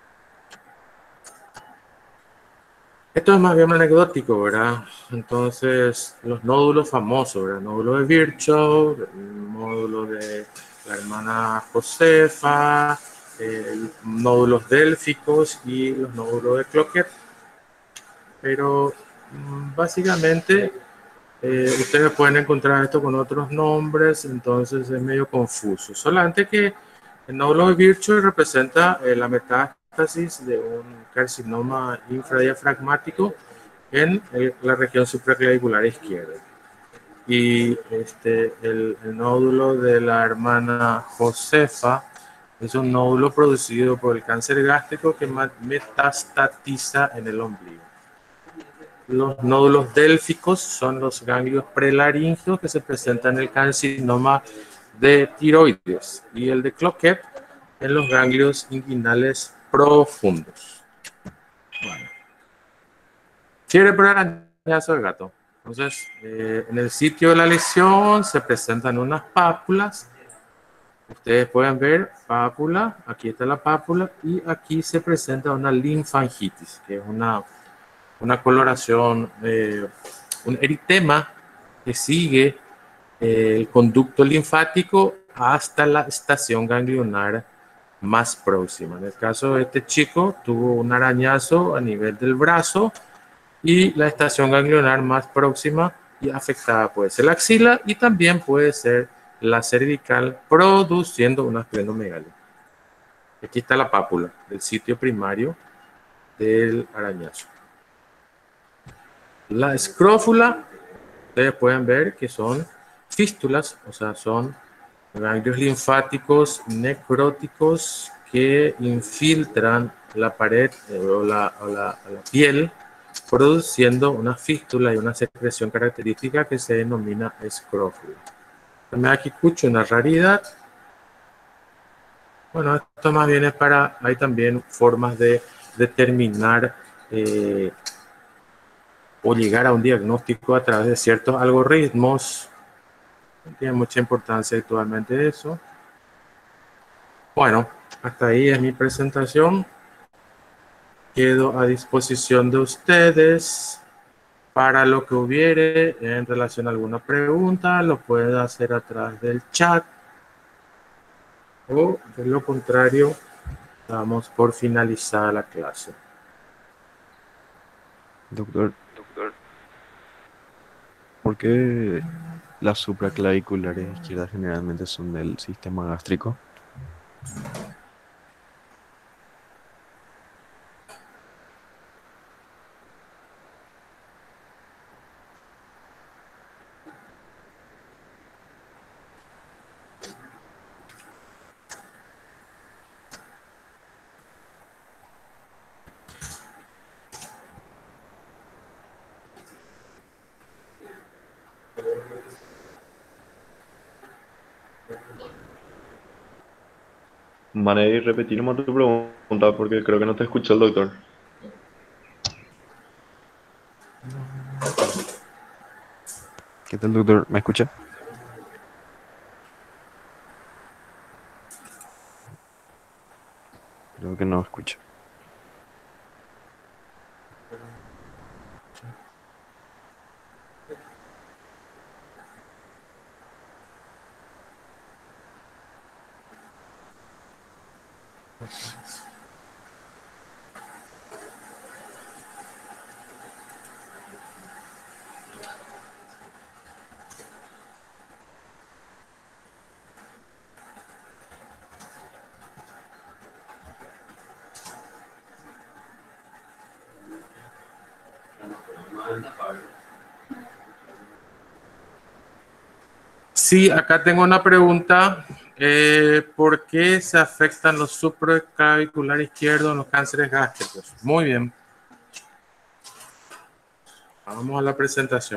Esto es más bien anecdótico, ¿verdad? Entonces, los nódulos famosos, ¿verdad? Nódulo de Virchow, el nódulo de la hermana Josefa, nódulos délficos y los nódulos de Cloquet. Pero básicamente ustedes pueden encontrar esto con otros nombres, entonces es medio confuso. Solamente que el nódulo de Virchow representa la metástasis de un carcinoma infradiafragmático en la región supraclavicular izquierda. Y el nódulo de la hermana Josefa es un nódulo producido por el cáncer gástrico que metastatiza en el ombligo. Los nódulos délficos son los ganglios prelaringeos que se presentan en el carcinoma de tiroides, y el de Cloquet en los ganglios inguinales profundos. Bueno. Fiebre por arañazo de gato. Entonces, en el sitio de la lesión se presentan unas pápulas. Ustedes pueden ver pápula, aquí está la pápula, y aquí se presenta una linfangitis, que es una coloración, un eritema que sigue el conducto linfático hasta la estación ganglionar más próxima. En el caso de este chico, tuvo un arañazo a nivel del brazo y la estación ganglionar más próxima y afectada puede ser la axila y también puede ser la cervical, produciendo una esplenomegalia. Aquí está la pápula del sitio primario del arañazo. La escrófula, ustedes pueden ver que son fístulas, o sea, son ganglios linfáticos necróticos que infiltran la pared o la piel, produciendo una fístula y una secreción característica que se denomina escrófula. También aquí escucho una raridad. Bueno, esto más bien es para, hay también formas de determinar o llegar a un diagnóstico a través de ciertos algoritmos. No tiene mucha importancia actualmente eso. Bueno, hasta ahí es mi presentación. Quedo a disposición de ustedes para lo que hubiere en relación a alguna pregunta. Lo pueden hacer a través del chat. O de lo contrario, damos por finalizada la clase. Doctor, ¿por qué las supraclaviculares izquierdas generalmente son del sistema gástrico? Maneri, repetir nomás tu pregunta porque creo que no te escuchó el doctor. ¿Qué tal, doctor? ¿Me escucha? Creo que no escucha. Sí, acá tengo una pregunta. ¿Por qué se afectan los supraclavicular izquierdos en los cánceres gástricos? Muy bien. Vamos a la presentación.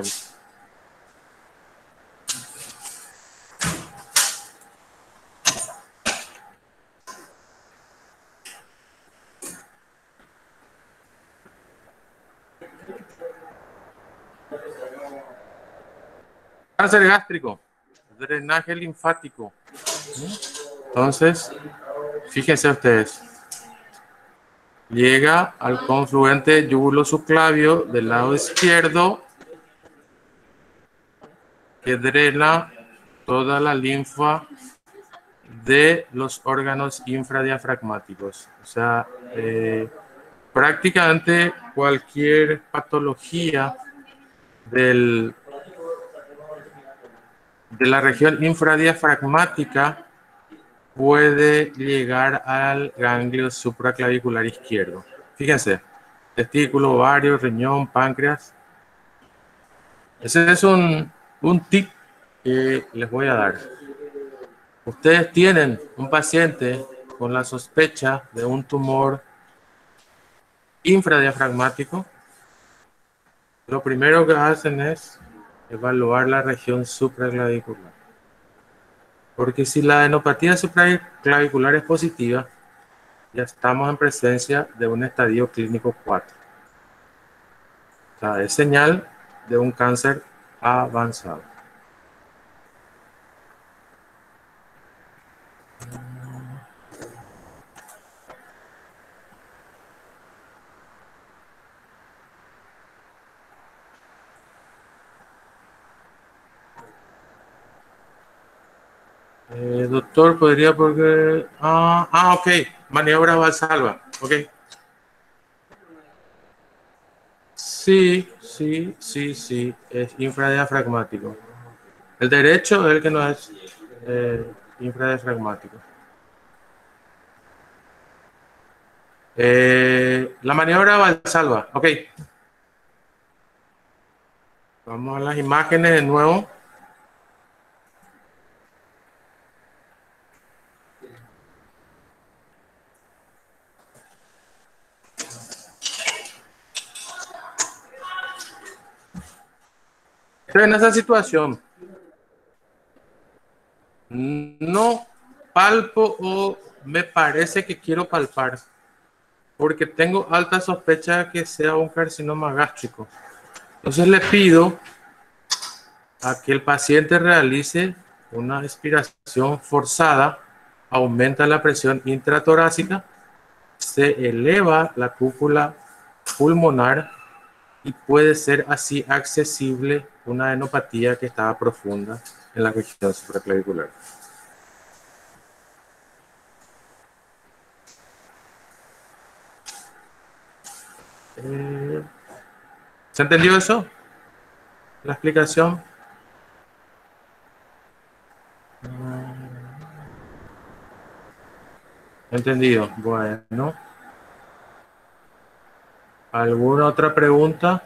Cáncer gástrico, drenaje linfático. Entonces, fíjense ustedes. Llega al confluente yugulo-subclavio del lado izquierdo que drena toda la linfa de los órganos infradiafragmáticos. O sea, prácticamente cualquier patología de la región infradiafragmática puede llegar al ganglio supraclavicular izquierdo. Fíjense, testículo, ovario, riñón, páncreas. Ese es un tip que les voy a dar. Ustedes tienen un paciente con la sospecha de un tumor infradiafragmático. Lo primero que hacen es evaluar la región supraclavicular. Porque si la adenopatía supraclavicular es positiva, ya estamos en presencia de un estadio clínico 4. O sea, es señal de un cáncer avanzado. Doctor, podría porque... ok. Maniobra Valsalva. Ok. Sí. Es infradiafragmático. El derecho es el que no es infradiafragmático. La maniobra Valsalva. Ok. Vamos a las imágenes de nuevo. Estoy en esa situación. No palpo o me parece que quiero palpar porque tengo alta sospecha de que sea un carcinoma gástrico. Entonces le pido a que el paciente realice una expiración forzada, aumenta la presión intratorácica, se eleva la cúpula pulmonar y puede ser así accesible una adenopatía que estaba profunda en la región supraclavicular. ¿Se entendió eso? La explicación. Entendido. Bueno. ¿Alguna otra pregunta?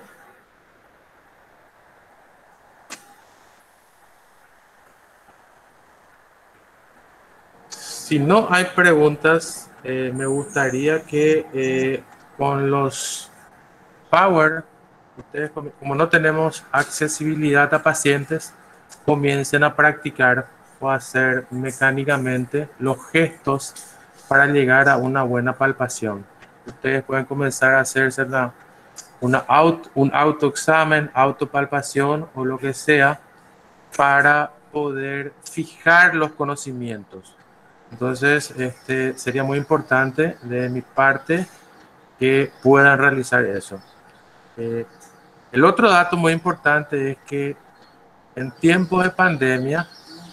Si no hay preguntas, me gustaría que con los Power ustedes, como no tenemos accesibilidad a pacientes, comiencen a practicar o a hacer mecánicamente los gestos para llegar a una buena palpación. Ustedes pueden comenzar a hacerse un autoexamen, autopalpación o lo que sea para poder fijar los conocimientos. Entonces, sería muy importante de mi parte que puedan realizar eso. El otro dato muy importante es que en tiempos de pandemia,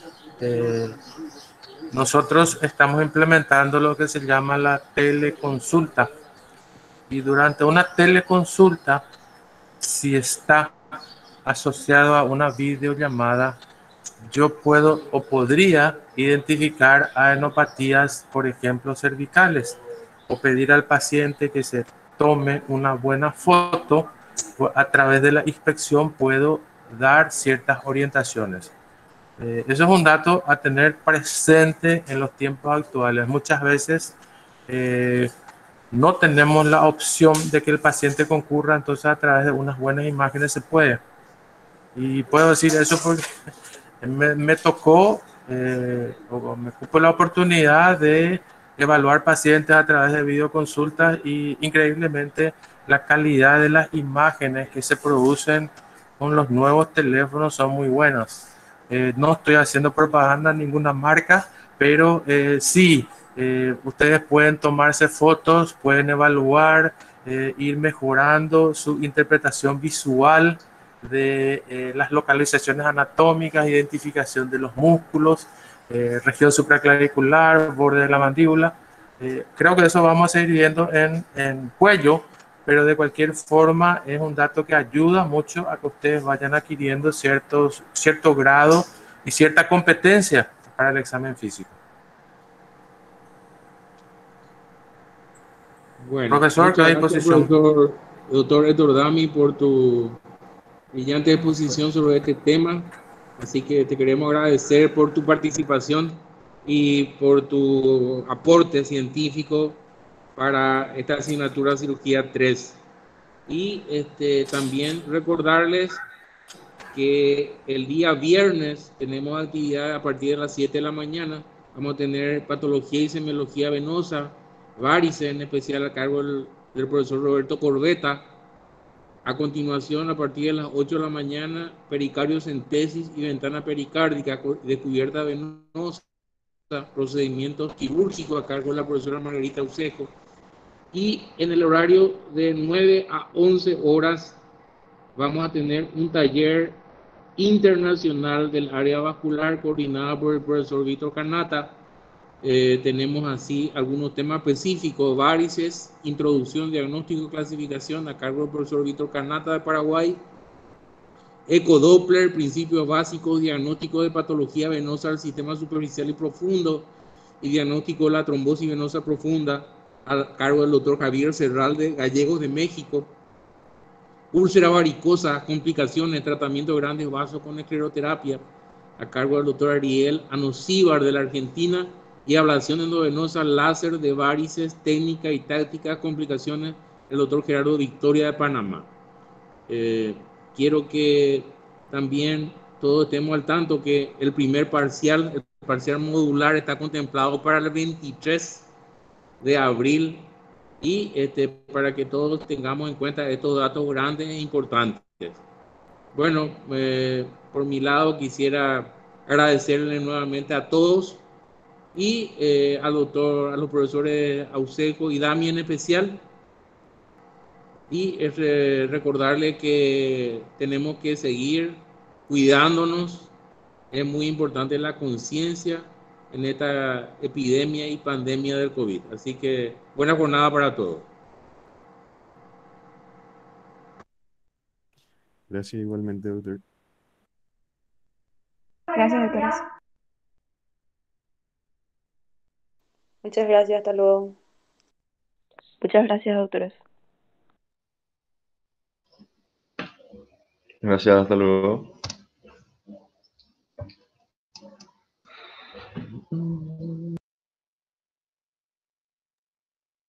nosotros estamos implementando lo que se llama la teleconsulta. Y durante una teleconsulta, si está asociado a una videollamada, yo puedo o podría identificar adenopatías, por ejemplo, cervicales, o pedir al paciente que se tome una buena foto. A través de la inspección puedo dar ciertas orientaciones. Eso es un dato a tener presente en los tiempos actuales. Muchas veces no tenemos la opción de que el paciente concurra, entonces a través de unas buenas imágenes se puede. Y puedo decir eso porque me tocó o me cupo la oportunidad de evaluar pacientes a través de videoconsultas y increíblemente la calidad de las imágenes que se producen con los nuevos teléfonos son muy buenas. No estoy haciendo propaganda a ninguna marca, pero sí, ustedes pueden tomarse fotos, pueden evaluar, ir mejorando su interpretación visual de las localizaciones anatómicas, identificación de los músculos, región supraclavicular, borde de la mandíbula. Creo que eso vamos a seguir viendo en cuello, pero de cualquier forma es un dato que ayuda mucho a que ustedes vayan adquiriendo cierto grado y cierta competencia para el examen físico. Bueno, Profesor, queda a muchas gracias, disposición. doctor Héctor Dami, por tu brillante exposición sobre este tema. Así que te queremos agradecer por tu participación y por tu aporte científico para esta asignatura de cirugía 3. Y también recordarles que el día viernes tenemos actividad a partir de las 7 de la mañana. Vamos a tener patología y semiología venosa, varices en especial a cargo del profesor Roberto Corbeta. A continuación, a partir de las 8 de la mañana, pericardiocentesis y ventana pericárdica, descubierta venosa, procedimientos quirúrgicos a cargo de la profesora Margarita Ucejo. Y en el horario de 9 a 11 horas vamos a tener un taller internacional del área vascular coordinada por el profesor Víctor Canata. Tenemos así algunos temas específicos: varices, introducción, diagnóstico y clasificación a cargo del profesor Víctor Canata de Paraguay; ecodoppler, principios básicos, diagnóstico de patología venosa del sistema superficial y profundo y diagnóstico de la trombosis venosa profunda a cargo del doctor Javier Serralde, Gallegos de México; úlcera varicosa, complicaciones, tratamiento de grandes vasos con escleroterapia a cargo del doctor Ariel Anocíbar de la Argentina; y ablación endovenosa, láser de varices, técnica y táctica, complicaciones, el doctor Gerardo Victoria de Panamá. Quiero que también todos estemos al tanto que el parcial modular está contemplado para el 23 de abril, y para que todos tengamos en cuenta estos datos grandes e importantes. Bueno, por mi lado quisiera agradecerle nuevamente a todos y a los profesores Auseco y Dami en especial, y recordarle que tenemos que seguir cuidándonos. Es muy importante la conciencia en esta epidemia y pandemia del COVID. Así que buena jornada para todos. Gracias igualmente, doctor. Gracias, doctores. Muchas gracias, hasta luego. Muchas gracias, doctores. Gracias, hasta luego.